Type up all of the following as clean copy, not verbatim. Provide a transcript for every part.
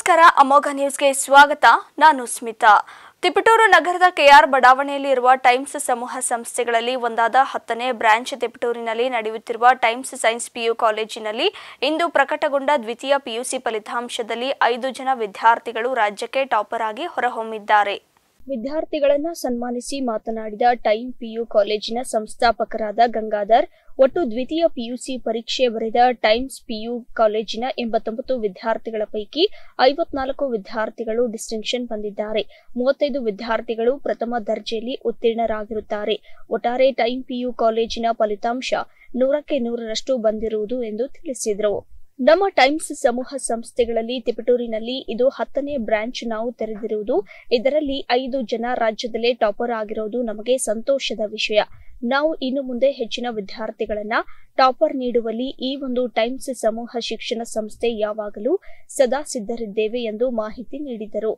ನಮಸ್ಕಾರ ಅಮೋಘ ನ್ಯೂಸ್ಗೆ ಸ್ವಾಗತ. ನಾನು ಸ್ಮಿತಾ. ತಿಪಟೂರು ನಗರದ ಕೆಆರ್ ಬಡಾವಣೆಯಲ್ಲಿ ಇರುವ ಟೈಮ್ಸ್ ಸಮೂಹ ಸಂಸ್ಥೆಗಳಲ್ಲಿ ಒಂದಾದ 10ನೇ ಬ್ರಾಂಚ್ ತಿಪಟೂರಿನಲ್ಲಿ ನಡೆಯುತ್ತಿರುವ ಟೈಮ್ಸ್ ಸೈನ್ಸ್ ಪಿಯು ಕಾಲೇಜಿನಲ್ಲಿ ಇಂದು ಪ್ರಕಟಗೊಂಡ ದ್ವಿತೀಯ ಪಿಯುಸಿ ಫಲಿತಾಂಶದಲ್ಲಿ 5 ಜನ ವಿದ್ಯಾರ್ಥಿಗಳು ರಾಜ್ಯಕ್ಕೆ ಟಾಪರ್ ಆಗಿ ಹೊರಹೊಮ್ಮಿದ್ದಾರೆ. ವಿದ್ಯಾರ್ಥಿಗಳನ್ನು ಸನ್ಮಾನಿಸಿ ಮಾತನಾಡಿದ ಟೈಮ್ ಪಿಯು ಕಾಲೇಜಿನ ಸಂಸ್ಥಾಪಕರಾದ ಗಂಗಾಧರ್, ಒಟ್ಟು ದ್ವಿತೀಯ ಪಿಯುಸಿ ಪರೀಕ್ಷೆ ಬರೆದ ಟೈಮ್ಸ್ ಪಿಯು ಕಾಲೇಜಿನ 89 ವಿದ್ಯಾರ್ಥಿಗಳ ಪೈಕಿ 54 ವಿದ್ಯಾರ್ಥಿಗಳು ಡಿಸ್ಟಿಂಕ್ಷನ್ ಬಂದಿದ್ದಾರೆ. 35 ವಿದ್ಯಾರ್ಥಿಗಳು ಪ್ರಥಮ ದರ್ಜೆಯಲ್ಲಿ ಉತ್ತೀರ್ಣರಾಗಿರುತ್ತಾರೆ. ಒಟ್ಟಾರೆ ಟೈಮ್ ಪಿಯು ಕಾಲೇಜಿನ ಫಲಿತಾಂಶ 100ಕ್ಕೆ 100ರಷ್ಟು ಬಂದಿರುವುದು ಎಂದು ತಿಳಿಸಿದರು. ನಮ್ಮ ಟೈಮ್ಸ್ ಸಮೂಹ ಸಂಸ್ಥೆಗಳಲ್ಲಿ ತಿಪಟೂರಿನಲ್ಲಿ ಇದು 10ನೇ ಬ್ರಾಂಚ್ ನಾವು ತೆರೆದಿರುವುದು. ಇದರಲ್ಲಿ 5 ಜನ ರಾಜ್ಯದಲ್ಲೇ ಟಾಪರ್ ಆಗಿರೋದು ನಮಗೆ ಸಂತೋಷದ ವಿಷಯ. ನಾವು ಇನ್ನು ಮುಂದೆ ಹೆಚ್ಚಿನ ವಿದ್ಯಾರ್ಥಿಗಳನ್ನ ಟಾಪರ್ ನೀಡುವಲ್ಲಿ ಈ ಒಂದು ಟೈಮ್ಸ್ ಸಮೂಹ ಶಿಕ್ಷಣ ಸಂಸ್ಥೆ ಯಾವಾಗಲೂ ಸದಾ ಸಿದ್ಧರಿದ್ದೇವೆ ಎಂದು ಮಾಹಿತಿ ನೀಡಿದರು.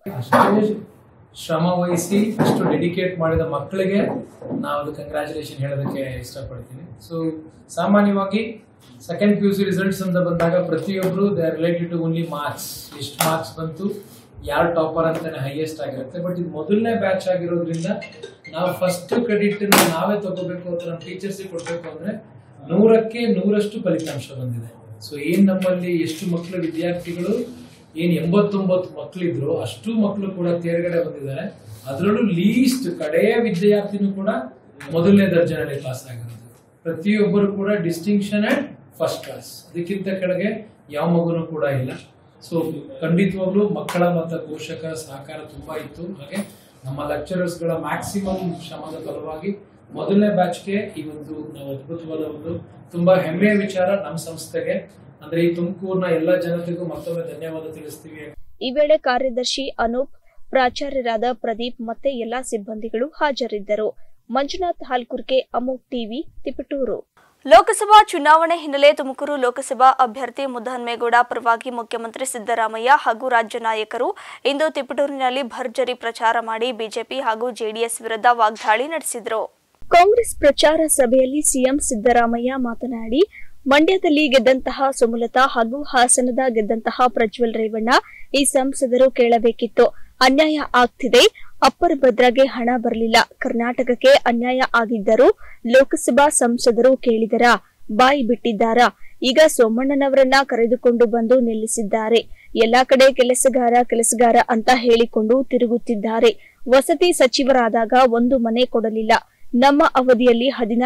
ಶ್ರಮ ವಹಿಸಿ ಅಷ್ಟು ಡೆಡಿಕೇಟ್ ಮಾಡಿದ ಮಕ್ಕಳಿಗೆ ನಾವು ಕಂಗ್ರಾಚುಲೇಷನ್ ಹೇಳೋದಕ್ಕೆ ಇಷ್ಟಪಡ್ತೀನಿ. ಸೊ ಸಾಮಾನ್ಯವಾಗಿ ಸೆಕೆಂಡ್ ಪಿಯುಸಿ ರಿಸಲ್ಟ್ಸ್ ಅಂತ ಬಂದಾಗ ಪ್ರತಿಯೊಬ್ಬರು they are related to only marks, ಎಷ್ಟು ಮಾರ್ಕ್ಸ್ ಬಂತು, ಯಾರು ಟಾಪರ್ ಅಂತಾನೆ ಹೈಯೆಸ್ಟ್ ಆಗಿರುತ್ತೆ. ಬಟ್ ಇದು ಮೊದಲನೇ ಬ್ಯಾಚ್ ಆಗಿರೋದ್ರಿಂದ ನಾವು ಫಸ್ಟ್ ಕ್ರೆಡಿಟ್ ನಾವೇ ತಗೋಬೇಕು ಅಥವಾ ನಮ್ಮ ಟೀಚರ್ಸ್ ಕೊಡ್ಬೇಕು ಅಂದ್ರೆ 100ಕ್ಕೆ 100ರಷ್ಟು ಫಲಿತಾಂಶ ಬಂದಿದೆ. ಸೊ ಏನ್ ನಮ್ಮಲ್ಲಿ ಎಷ್ಟು ಮಕ್ಕಳು ವಿದ್ಯಾರ್ಥಿಗಳು ಏನ್ 89 ಮಕ್ಕಳಿದ್ರು ಅಷ್ಟು ಮಕ್ಕಳು ಕೂಡ ತೇರ್ಗಡೆ ಬಂದಿದ್ದಾರೆ. ಅದರಲ್ಲೂ ಲೀಸ್ಟ್ ಕಡೆಯ ವಿದ್ಯಾರ್ಥಿನೂ ಕೂಡ ಮೊದಲನೇ ದರ್ಜೆನಲ್ಲಿ ಪಾಸ್ ಆಗಿರೋದು. ಪ್ರತಿಯೊಬ್ಬರು ಕೂಡ ಡಿಸ್ಟಿಂಕ್ಷನ್ ಅಂಡ್ ಫಸ್ಟ್ ಕ್ಲಾಸ್, ಅದಕ್ಕಿಂತ ಕೆಳಗೆ ಯಾವ ಮಗುನೂ ಕೂಡ ಇಲ್ಲ. ಸೊ ಖಂಡಿತವಾಗ್ಲೂ ಮಕ್ಕಳ ಮತ್ತು ಪೋಷಕರ ಸಹಕಾರ ತುಂಬಾ ಇತ್ತು. ಹಾಗೆ ನಮ್ಮ ಲೆಕ್ಚರರ್ಸ್ ಗಳ ಮ್ಯಾಕ್ಸಿಮಮ್ ಶ್ರಮದ ಫಲವಾಗಿ ಮೊದಲನೇ ಬ್ಯಾಚ್ಗೆ ಈ ಒಂದು ನಾವು ಅದ್ಭುತವಾದ ಒಂದು ತುಂಬಾ ಹೆಮ್ಮೆಯ ವಿಚಾರ ನಮ್ಮ ಸಂಸ್ಥೆಗೆ. ಅಂದ್ರೆ ಈ ತುಮಕೂರಿನ ಎಲ್ಲ ಜನತೆಗೂ ಮತ್ತೊಮ್ಮೆ ಧನ್ಯವಾದ ತಿಳಿಸ್ತೀವಿ. ಈ ವೇಳೆ ಕಾರ್ಯದರ್ಶಿ ಅನೂಪ್, ಪ್ರಾಚಾರ್ಯರಾದ ಪ್ರದೀಪ್ ಮತ್ತೆ ಎಲ್ಲಾ ಸಿಬ್ಬಂದಿಗಳು ಹಾಜರಿದ್ದರು. ಮಂಜುನಾಥ್ ಹಾಲ್ಕುರ್ಕೆ, ಅಮೋಘ್ ಟಿವಿ, ತಿಪಟೂರು. ಲೋಕಸಭಾ ಚುನಾವಣೆ ಹಿನ್ನೆಲೆ ತುಮಕೂರು ಲೋಕಸಭಾ ಅಭ್ಯರ್ಥಿ ಮುದ್ದಹನುಮೇಗೌಡ ಪರವಾಗಿ ಮುಖ್ಯಮಂತ್ರಿ ಸಿದ್ದರಾಮಯ್ಯ ಹಾಗೂ ರಾಜ್ಯ ನಾಯಕರು ಇಂದು ತಿಪಟೂರಿನಲ್ಲಿ ಭರ್ಜರಿ ಪ್ರಚಾರ ಮಾಡಿ ಬಿಜೆಪಿ ಹಾಗೂ ಜೆಡಿಎಸ್ ವಿರುದ್ಧ ವಾಗ್ದಾಳಿ ನಡೆಸಿದರು. ಕಾಂಗ್ರೆಸ್ ಪ್ರಚಾರ ಸಭೆಯಲ್ಲಿ ಸಿಎಂ ಸಿದ್ದರಾಮಯ್ಯ ಮಾತನಾಡಿ, ಮಂಡ್ಯದಲ್ಲಿ ಗೆದ್ದಂತಹ ಸುಮಲತಾ ಹಾಗೂ ಹಾಸನದ ಗೆದ್ದಂತಹ ಪ್ರಜ್ವಲ್ ರೇವಣ್ಣ ಈ ಸಂಸದರು ಕೇಳಬೇಕಿತ್ತು. ಅನ್ಯಾಯ ಆಗ್ತಿದೆ. ಅಪ್ಪರ್ ಭದ್ರಾಗೆ ಹಣ ಬರಲಿಲ್ಲ. ಕರ್ನಾಟಕಕ್ಕೆ ಅನ್ಯಾಯ ಆಗಿದ್ದರೂ ಲೋಕಸಭಾ ಸಂಸದರು ಕೇಳಿದರ, ಬಾಯಿ ಬಿಟ್ಟಿದ್ದಾರಾ? ಈಗ ಸೋಮಣ್ಣನವರನ್ನ ಕರೆದುಕೊಂಡು ಬಂದು ನಿಲ್ಲಿಸಿದ್ದಾರೆ. ಎಲ್ಲಾ ಕಡೆ ಕೆಲಸಗಾರ ಅಂತ ಹೇಳಿಕೊಂಡು ತಿರುಗುತ್ತಿದ್ದಾರೆ. ವಸತಿ ಸಚಿವರಾದಾಗ ಒಂದು ಮನೆ ಕೊಡಲಿಲ್ಲ. ನಮ್ಮ ಅವಧಿಯಲ್ಲಿ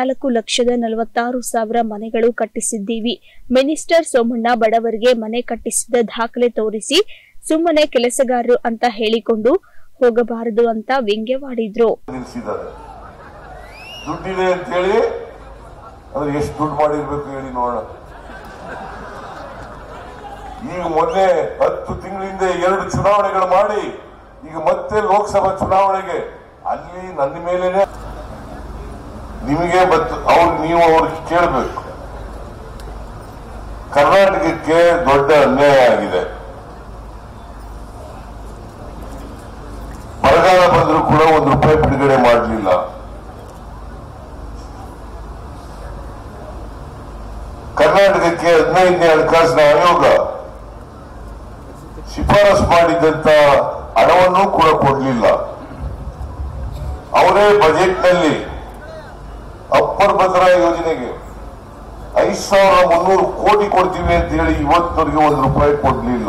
14,46,000 ಮನೆಗಳು ಕಟ್ಟಿಸಿದ್ದೀವಿ. ಮಿನಿಸ್ಟರ್ ಸೋಮಣ್ಣ ಬಡವರಿಗೆ ಮನೆ ಕಟ್ಟಿಸಿದ ದಾಖಲೆ ತೋರಿಸಿ ಸುಮ್ಮನೆ ಕೆಲಸಗಾರರು ಅಂತ ಹೇಳಿಕೊಂಡು ಹೋಗಬಾರದು ಅಂತ ವ್ಯಂಗ್ಯವಾಡಿದ್ರು. ದುಡ್ಡಿದೆ ಅಂತ ಹೇಳಿ ಎಷ್ಟು ದುಡ್ಡು ಮಾಡಿರ್ಬೇಕು ಹೇಳಿ ನೋಡೋಣ. ಈಗ ಮೊನ್ನೆ 10 ತಿಂಗಳಿಂದ 2 ಚುನಾವಣೆಗಳು ಮಾಡಿ ಈಗ ಮತ್ತೆ ಲೋಕಸಭಾ ಚುನಾವಣೆಗೆ ಅಲ್ಲಿ ನನ್ನ ಮೇಲೇನೆ ನಿಮಗೆ ನೀವು ಅವ್ರಿಗೆ ಕೇಳಬೇಕು. ಕರ್ನಾಟಕಕ್ಕೆ ದೊಡ್ಡ ಅನ್ಯಾಯ ಆಗಿದೆ. ಬರಗಾಲ ಬಂದರೂ ಕೂಡ ₹1 ಬಿಡುಗಡೆ ಮಾಡಲಿಲ್ಲ. ಕರ್ನಾಟಕಕ್ಕೆ 15ನೇ ಹಣಕಾಸಿನ ಆಯೋಗ ಶಿಫಾರಸು ಮಾಡಿದ್ದಂತ ಹಣವನ್ನು ಕೂಡ ಕೊಡಲಿಲ್ಲ. ಅವರೇ ಬಜೆಟ್ನಲ್ಲಿ ಅಪ್ಪರ್ ಭದ್ರಾ ಯೋಜನೆಗೆ 5,300 ಕೋಟಿ ಕೊಡ್ತೀವಿ ಅಂತ ಹೇಳಿ ಇವತ್ತವರೆಗೆ ₹1 ಕೊಡಲಿಲ್ಲ.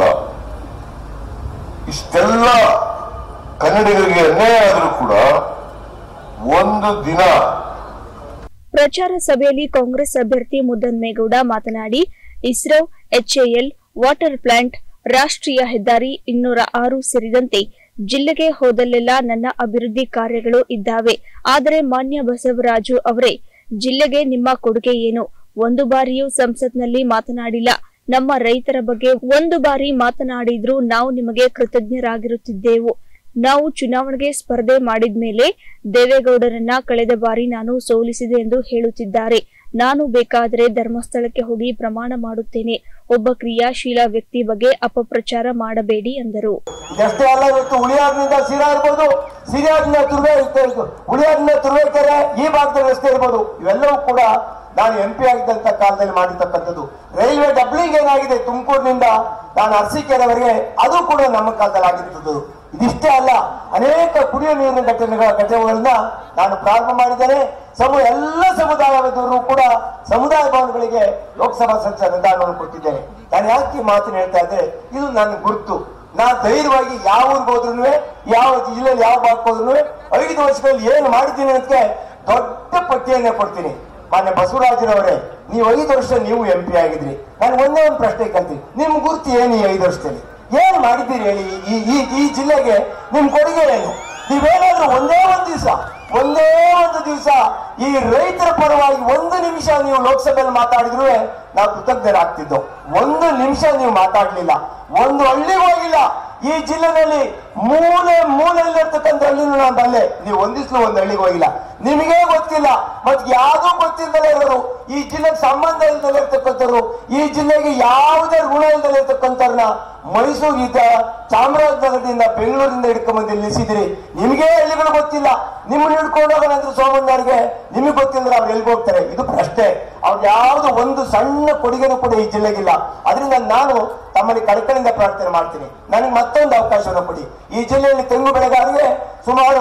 ಇಷ್ಟೆಲ್ಲ ಕನ್ನಡಿಗರಿಗೆ ಅನ್ಯಾಯ ಆದರೂ ಕೂಡ ಒಂದು ದಿನ. ಪ್ರಚಾರ ಸಭೆಯಲ್ಲಿ ಕಾಂಗ್ರೆಸ್ ಅಭ್ಯರ್ಥಿ ಮುದ್ದಹನುಮೇಗೌಡ ಮಾತನಾಡಿ, ಇಸ್ರೋ, HAL, ವಾಟರ್ ಪ್ಲಾಂಟ್, ರಾಷ್ಟ್ರೀಯ ಹೆದ್ದಾರಿ 206 ಸೇರಿದಂತೆ ಜಿಲ್ಲೆಗೆ ಹೋದಲ್ಲೆಲ್ಲ ನನ್ನ ಅಭಿವೃದ್ಧಿ ಕಾರ್ಯಗಳು ಇದ್ದಾವೆ. ಆದರೆ ಮಾನ್ಯ ಬಸವರಾಜು ಅವರೇ, ಜಿಲ್ಲೆಗೆ ನಿಮ್ಮ ಕೊಡುಗೆ ಏನು? ಒಂದು ಬಾರಿಯೂ ಸಂಸತ್ನಲ್ಲಿ ಮಾತನಾಡಿಲ್ಲ. ನಮ್ಮ ರೈತರ ಬಗ್ಗೆ ಒಂದು ಬಾರಿ ಮಾತನಾಡಿದ್ರೂ ನಾವು ನಿಮಗೆ ಕೃತಜ್ಞರಾಗಿರುತ್ತಿದ್ದೆವು. ನಾವು ಚುನಾವಣೆಗೆ ಸ್ಪರ್ಧೆ ಮಾಡಿದ್ಮೇಲೆ ದೇವೇಗೌಡರನ್ನ ಕಳೆದ ಬಾರಿ ನಾನು ಸೋಲಿಸಿದೆ ಎಂದು ಹೇಳುತ್ತಿದ್ದಾರೆ. ನಾನು ಬೇಕಾದರೆ ಧರ್ಮಸ್ಥಳಕ್ಕೆ ಹೋಗಿ ಪ್ರಮಾಣ ಮಾಡುತ್ತೇನೆ. ಒಬ್ಬ ಕ್ರಿಯಾಶೀಲ ವ್ಯಕ್ತಿ ಬಗ್ಗೆ ಅಪಪ್ರಚಾರ ಮಾಡಬೇಡಿ ಎಂದರು. ಉಳಿಯಾದ್ರಿಂದ ಸಿರಾ ಇರ್ಬೋದು, ಸಿರಿಯಾದ್ರಿಂದ ತುರುವೇಕೆರೆ ಈ ಭಾಗದ ರಸ್ತೆ ಇರ್ಬೋದು, ಇವೆಲ್ಲವೂ ಕೂಡ ನಾನು MP ಆಗಿದ್ದಂತ ಕಾಲದಲ್ಲಿ ಮಾಡಿರ್ತಕ್ಕಂಥದ್ದು. ರೈಲ್ವೆ ಡಬ್ಲಿಂಗ್ ಏನಾಗಿದೆ ತುಮಕೂರಿನಿಂದ ನಾನು ಅರಸೀಕೆರೆವರೆಗೆ, ಅದು ಕೂಡ ನಮ್ಮ ಕಾಲದಲ್ಲಿ ಆಗಿರ್ತದ್ದು. ಇದಿಷ್ಟೇ ಅಲ್ಲ, ಅನೇಕ ಕುಡಿಯುವ ನೀರಿನ ಘಟನೆಗಳನ್ನ ನಾನು ಪ್ರಾರಂಭ ಮಾಡಿದ್ದೇನೆ. ಎಲ್ಲ ಸಮುದಾಯದವರು ಕೂಡ ಸಮುದಾಯ ಭವನಗಳಿಗೆ ಲೋಕಸಭಾ ಸದಸ್ಯರ ಅನುದಾನವನ್ನು ಕೊಟ್ಟಿದ್ದೇನೆ. ನಾನು ಯಾಕೆ ಮಾತನ್ನು ಹೇಳ್ತಾ ಇದ್ದೆ, ಇದು ನನ್ನ ಗುರುತು. ನಾನು ಧೈರ್ಯವಾಗಿ ಯಾವ ಊರಿಗೆ ಹೋದ್ರು, ಯಾವ ಜಿಲ್ಲೆಯಲ್ಲಿ ಯಾವ ಭಾಗಕ್ಕೆ ಹೋದ್ರು 5 ವರ್ಷಗಳಲ್ಲಿ ಏನು ಮಾಡಿದ್ದೀನಿ ಅಂತ ದೊಡ್ಡ ಪಟ್ಟಿಯನ್ನೇ ಕೊಡ್ತೀನಿ. ಮಾನ್ಯ ಬಸವರಾಜರವರೇ, ನೀವು 5 ವರ್ಷ ನೀವು MP ಆಗಿದ್ರಿ. ನಾನು ಒಂದೇ ಒಂದು ಪ್ರಶ್ನೆ ಕೇಳ್ತೀನಿ, ನಿಮ್ ಗುರುತು ಏನು? ಈ 5 ವರ್ಷದಲ್ಲಿ ಏನ್ ಮಾಡಿದ್ದೀರಿ ಹೇಳಿ? ಈ ಜಿಲ್ಲೆಗೆ ನಿಮ್ ಕೊಡುಗೆ ಏನು? ನೀವೇನಾದ್ರೂ ಒಂದೇ ಒಂದು ದಿವಸ ಈ ರೈತರ ಪರವಾಗಿ 1 ನಿಮಿಷ ನೀವು ಲೋಕಸಭೆಯಲ್ಲಿ ಮಾತಾಡಿದ್ರು ನಾವು ಕೃತಜ್ಞರಾಗ್ತಿದ್ದೋ. 1 ನಿಮಿಷ ನೀವು ಮಾತಾಡ್ಲಿಲ್ಲ, ಒಂದು ಹಳ್ಳಿಗೆ ಹೋಗಿಲ್ಲ. ಈ ಜಿಲ್ಲೆನಲ್ಲಿ ಮೂಲೆಯಲ್ಲಿರ್ತಕ್ಕಂಥ ಹಳ್ಳಿನೂ ನಾನು ಬಲ್ಲೆ, ನೀವು ಒಂದಿಸ್ಲು ಒಂದು ಹಳ್ಳಿಗೆ ಹೋಗಿಲ್ಲ. ನಿಮಗೇ ಗೊತ್ತಿಲ್ಲ, ಮತ್ತೆ ಯಾವ್ದೂ ಗೊತ್ತಿಲ್ಲದಲೇ ಇರೋರು, ಈ ಜಿಲ್ಲೆಗೆ ಸಂಬಂಧ ಇಲ್ಲದಲೇ ಇರ್ತಕ್ಕಂಥವ್ರು, ಈ ಜಿಲ್ಲೆಗೆ ಯಾವುದೇ ಋಣ ಇಲ್ಲದಲೇ ಇರ್ತಕ್ಕಂಥವ್ರನ್ನ ಮೈಸೂರಿಂದ, ಚಾಮರಾಜನಗರದಿಂದ, ಬೆಂಗಳೂರಿಂದ ಹಿಡ್ಕೊಂಡ್ಬಂದು ನಿಲ್ಲಿಸಿದಿರಿ. ನಿಮಗೇ ಹಳ್ಳಿಗಳು ಗೊತ್ತಿಲ್ಲ. ನಿಮ್ಮನ್ನ ಹಿಡ್ಕೊಂಡೋಗಂದ್ರೆ ಸೋಮಣ್ಣವ್ರಿಗೆ ನಿಮಗೆ ಗೊತ್ತಿಲ್ಲ ಅವ್ರು ಎಲ್ಲಿಗೆ ಹೋಗ್ತಾರೆ. ಇದು ಪ್ರಶ್ನೆ. ಅವ್ರು ಯಾವ್ದು ಒಂದು ಸಣ್ಣ ಕೊಡುಗೆನೂ ಕೂಡ ಈ ಜಿಲ್ಲೆಗಿಲ್ಲ. ಅದರಿಂದ ನಾನು ತಮ್ಮಲ್ಲಿ ಕಳಕಳಿಯಿಂದ ಪ್ರಾರ್ಥನೆ ಮಾಡ್ತೀನಿ, ನನಗೆ ಮತ್ತೊಂದು ಅವಕಾಶವನ್ನು ಕೊಡಿ. ಈ ಜಿಲ್ಲೆಯಲ್ಲಿ ತೆಂಗು ಬೆಳೆಗಾರರಿಗೆ ಸುಮಾರು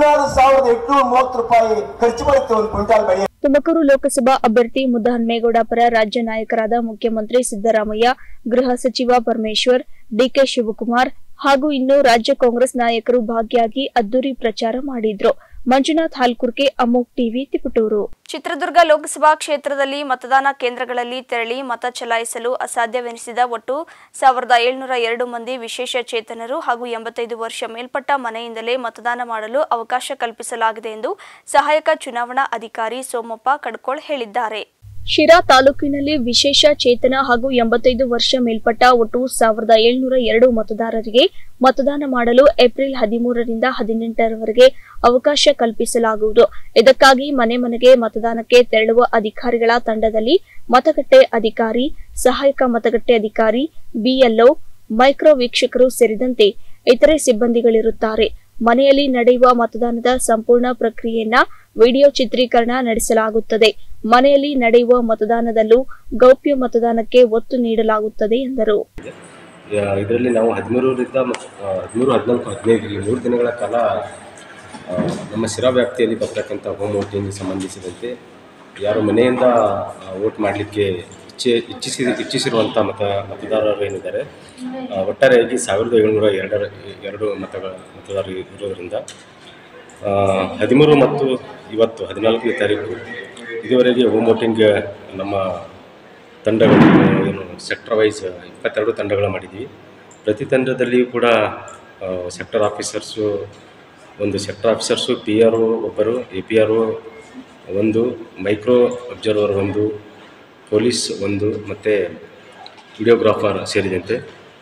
16,830 ರೂಪಾಯಿ ಖರ್ಚು ಬರುತ್ತೆ ಒಂದು ಕ್ವಿಂಟಾಲ್ ಬೆಳೆ. ತುಮಕೂರು ಲೋಕಸಭಾ ಅಭ್ಯರ್ಥಿ ಮುದ್ದಹನುಮೇಗೌಡ ಪರ ರಾಜ್ಯ ನಾಯಕರಾದ ಮುಖ್ಯಮಂತ್ರಿ ಸಿದ್ದರಾಮಯ್ಯ, ಗೃಹ ಸಚಿವ ಪರಮೇಶ್ವರ್, DK ಶಿವಕುಮಾರ್ ಹಾಗೂ ಇನ್ನು ರಾಜ್ಯ ಕಾಂಗ್ರೆಸ್ ನಾಯಕರು ಭಾಗಿಯಾಗಿ ಅದ್ದೂರಿ ಪ್ರಚಾರ ಮಾಡಿದ್ರು. ಮಂಜುನಾಥ್ ಹಾಲ್ಕುರ್ಕೆ, ಅಮೋಕ್ ಟಿವಿ, ತಿಪಟೂರು. ಚಿತ್ರದುರ್ಗ ಲೋಕಸಭಾ ಕ್ಷೇತ್ರದಲ್ಲಿ ಮತದಾನ ಕೇಂದ್ರಗಳಲ್ಲಿ ತೆರಳಿ ಮತ ಚಲಾಯಿಸಲು ಅಸಾಧ್ಯವೆನಿಸಿದ ಒಟ್ಟು 1702 ಮಂದಿ ವಿಶೇಷ ಚೇತನರು ಹಾಗೂ 85 ವರ್ಷ ಮೇಲ್ಪಟ್ಟ ಮನೆಯಿಂದಲೇ ಮತದಾನ ಮಾಡಲು ಅವಕಾಶ ಕಲ್ಪಿಸಲಾಗಿದೆ ಎಂದು ಸಹಾಯಕ ಚುನಾವಣಾ ಅಧಿಕಾರಿ ಸೋಮಪ್ಪ ಕಡ್ಕೋಳ್ ಹೇಳಿದ್ದಾರೆ. ಶಿರಾ ತಾಲೂಕಿನಲ್ಲಿ ವಿಶೇಷ ಚೇತನ ಹಾಗೂ 85 ವರ್ಷ ಮೇಲ್ಪಟ್ಟ ಒಟ್ಟು 1702 ಮತದಾರರಿಗೆ ಮತದಾನ ಮಾಡಲು ಏಪ್ರಿಲ್ 13ರಿಂದ 18ರವರೆಗೆ ಅವಕಾಶ ಕಲ್ಪಿಸಲಾಗುವುದು. ಇದಕ್ಕಾಗಿ ಮನೆ ಮನೆಗೆ ಮತದಾನಕ್ಕೆ ತೆರಳುವ ಅಧಿಕಾರಿಗಳ ತಂಡದಲ್ಲಿ ಮತಗಟ್ಟೆ ಅಧಿಕಾರಿ, ಸಹಾಯಕ ಮತಗಟ್ಟೆ ಅಧಿಕಾರಿ, BLO, ಮೈಕ್ರೋ ವೀಕ್ಷಕರು ಸೇರಿದಂತೆ ಇತರೆ ಸಿಬ್ಬಂದಿಗಳಿರುತ್ತಾರೆ. ಮನೆಯಲ್ಲಿ ನಡೆಯುವ ಮತದಾನದ ಸಂಪೂರ್ಣ ಪ್ರಕ್ರಿಯೆಯನ್ನ ವಿಡಿಯೋ ಚಿತ್ರೀಕರಣ ನಡೆಸಲಾಗುತ್ತದೆ. ಮನೆಯಲ್ಲಿ ನಡೆಯುವ ಮತದಾನದಲ್ಲೂ ಗೌಪ್ಯ ಮತದಾನಕ್ಕೆ ಒತ್ತು ನೀಡಲಾಗುತ್ತದೆ ಎಂದರು. ಇದರಲ್ಲಿ ನಾವು 13, 14, 15 ಈ 3 ದಿನಗಳ ಕಾಲ ನಮ್ಮ ಶಿರಾ ವ್ಯಾಪ್ತಿಯಲ್ಲಿ ಬರ್ತಕ್ಕಂಥ ಹೋಮ್ ವೋಟಿಂಗ್ ಸಂಬಂಧಿಸಿದಂತೆ ಯಾರು ಮನೆಯಿಂದ ವೋಟ್ ಮಾಡಲಿಕ್ಕೆ ಇಚ್ಛಿಸಿರುವಂಥ ಮತದಾರರು ಏನಿದ್ದಾರೆ, ಒಟ್ಟಾರೆಯಾಗಿ 1702 ಮತದಾರರು ಇರೋದರಿಂದ 13 ಮತ್ತು ಇವತ್ತು 14ನೇ ತಾರೀಕು ಇದುವರೆಗೆ ಹೋಮ್ ವೋಟಿಂಗ್ ನಮ್ಮ ತಂಡಗಳು ಏನು ಸೆಕ್ಟರ್ ವೈಸ್ 22 ತಂಡಗಳು ಮಾಡಿದ್ದೀವಿ. ಪ್ರತಿ ತಂಡದಲ್ಲಿಯೂ ಕೂಡ ಸೆಕ್ಟರ್ ಆಫೀಸರ್ಸು, ಒಂದು ಸೆಕ್ಟರ್ ಆಫೀಸರ್ಸು, PRO ಒಬ್ಬರು, APRO 1, ಮೈಕ್ರೋ ಅಬ್ಸರ್ವರ್ 1, ಪೊಲೀಸ್ 1 ಮತ್ತು ವಿಡಿಯೋಗ್ರಾಫರ್ ಸೇರಿದಂತೆ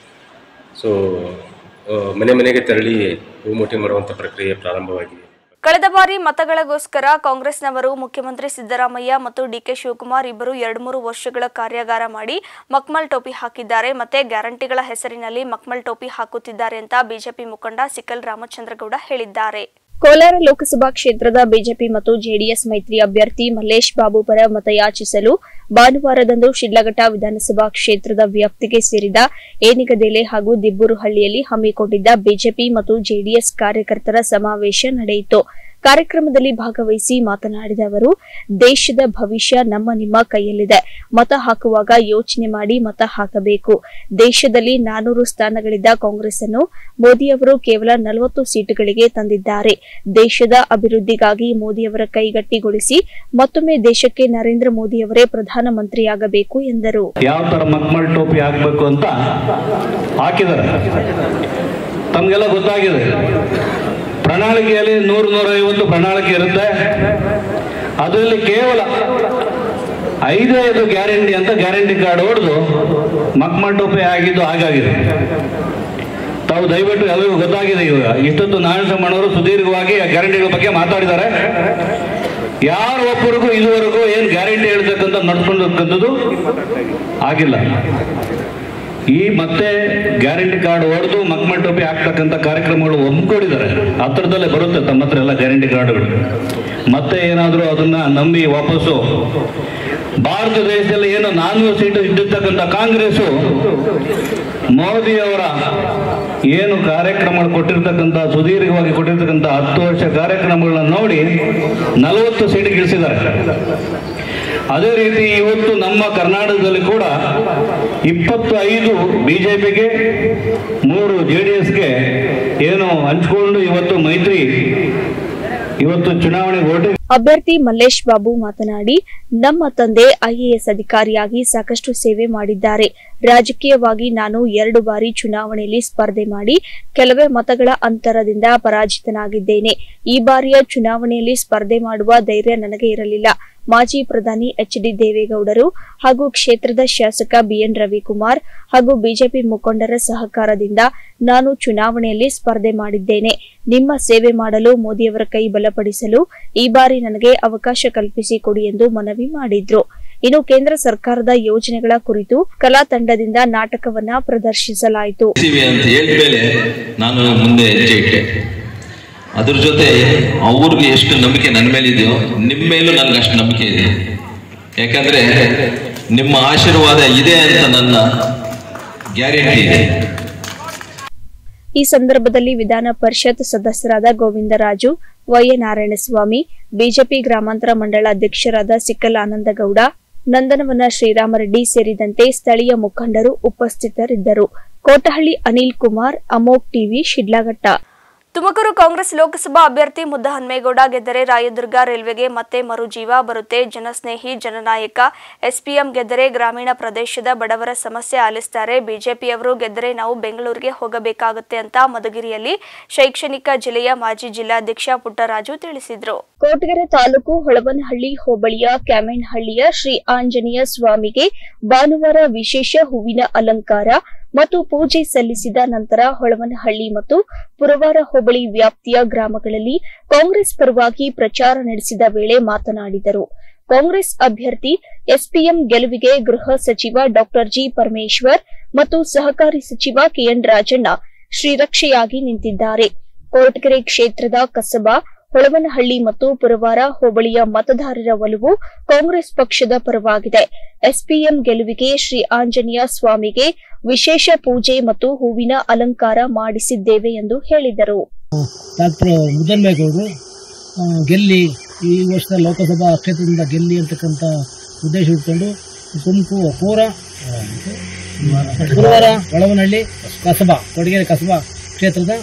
ಮನೆ ಮನೆಗೆ ತೆರಳಿ ಹೋಮ್ ವೋಟಿಂಗ್ ಮಾಡುವಂಥ ಪ್ರಕ್ರಿಯೆ ಪ್ರಾರಂಭವಾಗಿದೆ. ಕಳೆದ ಬಾರಿ ಮತಗಳಿಗೋಸ್ಕರ ಕಾಂಗ್ರೆಸ್ನವರು ಮುಖ್ಯಮಂತ್ರಿ ಸಿದ್ದರಾಮಯ್ಯ ಮತ್ತು DK ಶಿವಕುಮಾರ್ ಇಬ್ಬರು 2-3 ವರ್ಷಗಳ ಕಾರ್ಯಾಗಾರ ಮಾಡಿ ಮಕ್ಮಲ್ ಟೋಪಿ ಹಾಕಿದ್ದಾರೆ, ಮತ್ತೆ ಗ್ಯಾರಂಟಿಗಳ ಹೆಸರಿನಲ್ಲಿ ಮಕ್ಮಲ್ ಟೋಪಿ ಹಾಕುತ್ತಿದ್ದಾರೆ ಅಂತ ಬಿಜೆಪಿ ಮುಖಂಡ ಸಿಕಲ್ ರಾಮಚಂದ್ರಗೌಡ ಹೇಳಿದ್ದಾರೆ. ಕೋಲಾರ ಲೋಕಸಭಾ ಕ್ಷೇತ್ರದ ಬಿಜೆಪಿ ಮತ್ತು ಜೆಡಿಎಸ್ ಮೈತ್ರಿ ಅಭ್ಯರ್ಥಿ ಮಲ್ಲೇಶ್ ಬಾಬು ಪರ ಮತಯಾಚಿಸಲು ಭಾನುವಾರದಂದು ಶಿಡ್ಲಘಟ್ಟ ವಿಧಾನಸಭಾ ಕ್ಷೇತ್ರದ ವ್ಯಾಪ್ತಿಗೆ ಸೇರಿದ ಏನಿಗದೆಲೆ ಹಾಗೂ ದಿಬ್ಬೂರುಹಳ್ಳಿಯಲ್ಲಿ ಹಮ್ಮಿಕೊಂಡಿದ್ದ ಬಿಜೆಪಿ ಮತ್ತು ಜೆಡಿಎಸ್ ಕಾರ್ಯಕರ್ತರ ಸಮಾವೇಶ ನಡೆಯಿತು. ಕಾರ್ಯಕ್ರಮದಲ್ಲಿ ಭಾಗವಹಿಸಿ ಮಾತನಾಡಿದ ಅವರು, ದೇಶದ ಭವಿಷ್ಯ ನಮ್ಮ ನಿಮ್ಮ ಕೈಯಲ್ಲಿದೆ. ಮತ ಹಾಕುವಾಗ ಯೋಚನೆ ಮಾಡಿ ಮತ ಹಾಕಬೇಕು. ದೇಶದಲ್ಲಿ 400 ಸ್ಥಾನಗಳಿದ್ದ ಕಾಂಗ್ರೆಸ್ ಅನ್ನು ಮೋದಿಯವರು ಕೇವಲ 40 ಸೀಟುಗಳಿಗೆ ತಂದಿದ್ದಾರೆ. ದೇಶದ ಅಭಿವೃದ್ಧಿಗಾಗಿ ಮೋದಿಯವರ ಕೈಗಟ್ಟಿಗೊಳಿಸಿ ಮತ್ತೊಮ್ಮೆ ದೇಶಕ್ಕೆ ನರೇಂದ್ರ ಮೋದಿಯವರೇ ಪ್ರಧಾನಮಂತ್ರಿಯಾಗಬೇಕು ಎಂದರು. ಯಾವ ತರ ಮಕ್ಮಲ್ ಟೋಪಿ ಹಾಕಬೇಕು ಅಂತ ಹಾಕಿದ್ದಾರೆ, ತಮಗೆಲ್ಲ ಗೊತ್ತಾಗಿದೆ. ಪ್ರಣಾಳಿಕೆಯಲ್ಲಿ 100-150 ಪ್ರಣಾಳಿಕೆ ಇರುತ್ತೆ. ಅದರಲ್ಲಿ ಕೇವಲ 5 ಗ್ಯಾರಂಟಿ ಅಂತ ಗ್ಯಾರಂಟಿ ಕಾರ್ಡ್ ಹೊಡೆದು ಮಕ್ಮಲ್ ಟೋಪಿ ಆಗಿದ್ದು ಹಾಗಾಗಿದೆ. ತಾವು ದಯವಿಟ್ಟು ಎಲ್ಲರಿಗೂ ಗೊತ್ತಾಗಿದೆ. ಇವಾಗ ಇಷ್ಟೊತ್ತು ನಾರಾಯಣಸ್ವಾಮಿಯವರು ಸುದೀರ್ಘವಾಗಿ ಆ ಗ್ಯಾರಂಟಿಗಳ ಬಗ್ಗೆ ಮಾತಾಡಿದ್ದಾರೆ. ಯಾರು ಒಬ್ಬರಿಗೂ ಇದುವರೆಗೂ ಏನು ಗ್ಯಾರಂಟಿ ಹೇಳ್ತಕ್ಕಂಥ ನಡ್ಕೊಂಡಕ್ಕಂಥದ್ದು ಆಗಿಲ್ಲ. ಈ ಮತ್ತೆ ಗ್ಯಾರಂಟಿ ಕಾರ್ಡ್ ಹೊಡೆದು ಮಕ್ಮಲ್ ಟೋಪಿ ಹಾಕ್ತಕ್ಕಂಥ ಕಾರ್ಯಕ್ರಮಗಳು ಒಮ್ಮಿಕೊಂಡಿದ್ದಾರೆ. ಹತ್ರದಲ್ಲೇ ಬರುತ್ತೆ ತಮ್ಮ ಹತ್ರ ಎಲ್ಲ ಗ್ಯಾರಂಟಿ ಕಾರ್ಡ್ಗಳು. ಮತ್ತೆ ಏನಾದರೂ ಅದನ್ನ ನಂಬಿ ವಾಪಸ್ಸು ಭಾರತ ದೇಶದಲ್ಲಿ ಏನು 400 ಸೀಟು ಇದ್ದಿರ್ತಕ್ಕಂಥ ಕಾಂಗ್ರೆಸ್ಸು ಮೋದಿಯವರ ಏನು ಕಾರ್ಯಕ್ರಮಗಳು ಕೊಟ್ಟಿರ್ತಕ್ಕಂಥ ಸುದೀರ್ಘವಾಗಿ ಕೊಟ್ಟಿರ್ತಕ್ಕಂಥ 10 ವರ್ಷ ಕಾರ್ಯಕ್ರಮಗಳನ್ನ ನೋಡಿ 40 ಸೀಟಿಗೆ ಇಳಿಸಿದ್ದಾರೆ. ಅದೇ ರೀತಿ ಇವತ್ತು ನಮ್ಮ ಕರ್ನಾಟಕದಲ್ಲಿ ಕೂಡ 25 ಬಿಜೆಪಿಗೆ 3 JDSಗೆ ಏನು ಹಂಚಿಕೊಂಡು ಇವತ್ತು ಮೈತ್ರಿ ಇವತ್ತು ಚುನಾವಣೆ ಓಟಿ. ಅಭ್ಯರ್ಥಿ ಮಲ್ಲೇಶ್ ಬಾಬು ಮಾತನಾಡಿ, ನಮ್ಮ ತಂದೆ IAS ಅಧಿಕಾರಿಯಾಗಿ ಸಾಕಷ್ಟು ಸೇವೆ ಮಾಡಿದ್ದಾರೆ. ರಾಜಕೀಯವಾಗಿ ನಾನು 2 ಬಾರಿ ಚುನಾವಣೆಯಲ್ಲಿ ಸ್ಪರ್ಧೆ ಮಾಡಿ ಕೆಲವೇ ಮತಗಳ ಅಂತರದಿಂದ ಪರಾಜಿತನಾಗಿದ್ದೇನೆ. ಈ ಬಾರಿಯ ಚುನಾವಣೆಯಲ್ಲಿ ಸ್ಪರ್ಧೆ ಮಾಡುವ ಧೈರ್ಯ ನನಗೆ ಇರಲಿಲ್ಲ. ಮಾಜಿ ಪ್ರಧಾನಿ HD ದೇವೇಗೌಡರು ಹಾಗೂ ಕ್ಷೇತ್ರದ ಶಾಸಕ BN ರವಿಕುಮಾರ್ ಹಾಗೂ ಬಿಜೆಪಿ ಮುಖಂಡರ ಸಹಕಾರದಿಂದ ನಾನು ಚುನಾವಣೆಯಲ್ಲಿ ಸ್ಪರ್ಧೆ ಮಾಡಿದ್ದೇನೆ. ನಿಮ್ಮ ಸೇವೆ ಮಾಡಲು ಮೋದಿಯವರ ಕೈ ಬಲಪಡಿಸಲು ಈ ಬಾರಿ ನನಗೆ ಅವಕಾಶ ಕಲ್ಪಿಸಿಕೊಡಿ ಎಂದು ಮನವಿ ಮಾಡಿದ್ರು. ಇನ್ನು ಕೇಂದ್ರ ಸರ್ಕಾರದ ಯೋಜನೆಗಳ ಕುರಿತು ಕಲಾ ತಂಡದಿಂದ ನಾಟಕವನ್ನ ಪ್ರದರ್ಶಿಸಲಾಯಿತು. ನಾನು ಮುಂದೆ ಹೆಜ್ಜೆ ಇಟ್ಟೆ. ಅದ್ರ ಜೊತೆ ಅವ್ರಿಗೆ ಎಷ್ಟು ನಂಬಿಕೆ ನನ್ನ ಮೇಲಿದೆಯೋ ನಿಮ್ಮ ಮೇಲೂ ನನಗೆ ಅಷ್ಟು ನಂಬಿಕೆ ಇದೆ. ಯಾಕಂದ್ರೆ ನಿಮ್ಮ ಆಶೀರ್ವಾದ ಇದೆ ಅಂತ ನನ್ನ ಗ್ಯಾರಂಟಿ ಇದೆ. ಈ ಸಂದರ್ಭದಲ್ಲಿ ವಿಧಾನ ಪರಿಷತ್ ಸದಸ್ಯರಾದ ಗೋವಿಂದರಾಜು, YA ನಾರಾಯಣಸ್ವಾಮಿ, ಬಿಜೆಪಿ ಗ್ರಾಮಾಂತರ ಮಂಡಳ ಅಧ್ಯಕ್ಷರಾದ ಸಿಕ್ಕಲ್ ಆನಂದಗೌಡ, ನಂದನವನ ಶ್ರೀರಾಮರೆಡ್ಡಿ ಸೇರಿದಂತೆ ಸ್ಥಳೀಯ ಮುಖಂಡರು ಉಪಸ್ಥಿತರಿದ್ದರು. ಕೋಟಹಳ್ಳಿ ಅನಿಲ್ ಕುಮಾರ್, ಅಮೋಕ್ ಟಿವಿ, ಶಿಡ್ಲಘಟ್ಟ. ತುಮಕೂರು ಕಾಂಗ್ರೆಸ್ ಲೋಕಸಭಾ ಅಭ್ಯರ್ಥಿ ಮುದ್ದಹನುಮೇಗೌಡ ಗೆದ್ದರೆ ರಾಯದುರ್ಗ ರೈಲ್ವೆಗೆ ಮತ್ತೆ ಮರುಜೀವ ಬರುತ್ತೆ. ಜನಸ್ನೇಹಿ ಜನನಾಯಕ SPM ಗೆದ್ದರೆ ಗ್ರಾಮೀಣ ಪ್ರದೇಶದ ಬಡವರ ಸಮಸ್ಯೆ ಆಲಿಸುತ್ತಾರೆ. ಬಿಜೆಪಿಯವರು ಗೆದ್ದರೆ ನಾವು ಬೆಂಗಳೂರಿಗೆ ಹೋಗಬೇಕಾಗುತ್ತೆ ಅಂತ ಮಧುಗಿರಿಯಲ್ಲಿ ಶೈಕ್ಷಣಿಕ ಜಿಲ್ಲೆಯ ಮಾಜಿ ಜಿಲ್ಲಾಧ್ಯಕ್ಷ ಪುಟ್ಟರಾಜು ತಿಳಿಸಿದರು. ಕೊರಟಗೆರೆ ತಾಲೂಕು ಹೊಳವನಹಳ್ಳಿ ಹೋಬಳಿಯ ಕ್ಯಾಮೆನಹಳ್ಳಿಯ ಶ್ರೀ ಆಂಜನೇಯ ಸ್ವಾಮಿಗೆ ಭಾನುವಾರ ವಿಶೇಷ ಹೂವಿನ ಅಲಂಕಾರ ಮತ್ತು ಪೂಜೆ ಸಲ್ಲಿಸಿದ ನಂತರ ಹೊಳವನಹಳ್ಳಿ ಮತ್ತು ಪುರವಾರ ಹೋಬಳಿ ವ್ಯಾಪ್ತಿಯ ಗ್ರಾಮಗಳಲ್ಲಿ ಕಾಂಗ್ರೆಸ್ ಪರವಾಗಿ ಪ್ರಚಾರ ನಡೆಸಿದ ವೇಳೆ ಮಾತನಾಡಿದರು. ಕಾಂಗ್ರೆಸ್ ಅಭ್ಯರ್ಥಿ SPM ಗೆಲುವಿಗೆ ಗೃಹ ಸಚಿವ ಡಾ ಜಿ ಪರಮೇಶ್ವರ್ ಮತ್ತು ಸಹಕಾರಿ ಸಚಿವ KN ರಾಜಣ್ಣ ಶ್ರೀರಕ್ಷೆಯಾಗಿ ನಿಂತಿದ್ದಾರೆ. ಕೊರಟಗೆರೆ ಕ್ಷೇತ್ರದ ಕಸಬಾ, ಹೊಳವನಹಳ್ಳಿ ಮತ್ತು ಪುರವಾರ ಹೋಬಳಿಯ ಮತದಾರರ ಒಲವು ಕಾಂಗ್ರೆಸ್ ಪಕ್ಷದ ಪರವಾಗಿದೆ. SPM ಗೆಲುವಿಗೆ ಶ್ರೀ ಆಂಜನೇಯ ಸ್ವಾಮಿಗೆ ವಿಶೇಷ ಪೂಜೆ ಮತ್ತು ಹೂವಿನ ಅಲಂಕಾರ ಮಾಡಿಸಿದ್ದೇವೆ ಎಂದು ಹೇಳಿದರು. ಡಾಕ್ಟರ್ ಮುದ್ದಹನುಮೇಗೌಡರು ಗೆಲ್ಲಿ ಈ ವರ್ಷದ ಲೋಕಸಭಾ ಕ್ಷೇತ್ರದಿಂದ ಗೆಲ್ಲಿ ಅಂತಕ್ಕಂಥ ಉದ್ದೇಶ ಇಟ್ಕೊಂಡು ಪುರವಾರ ಹೊಳವನಹಳ್ಳಿ ಕಸಬಾ, ಕೊರಟಗೆರೆ ಕಸಬಾ ಕ್ಷೇತ್ರದ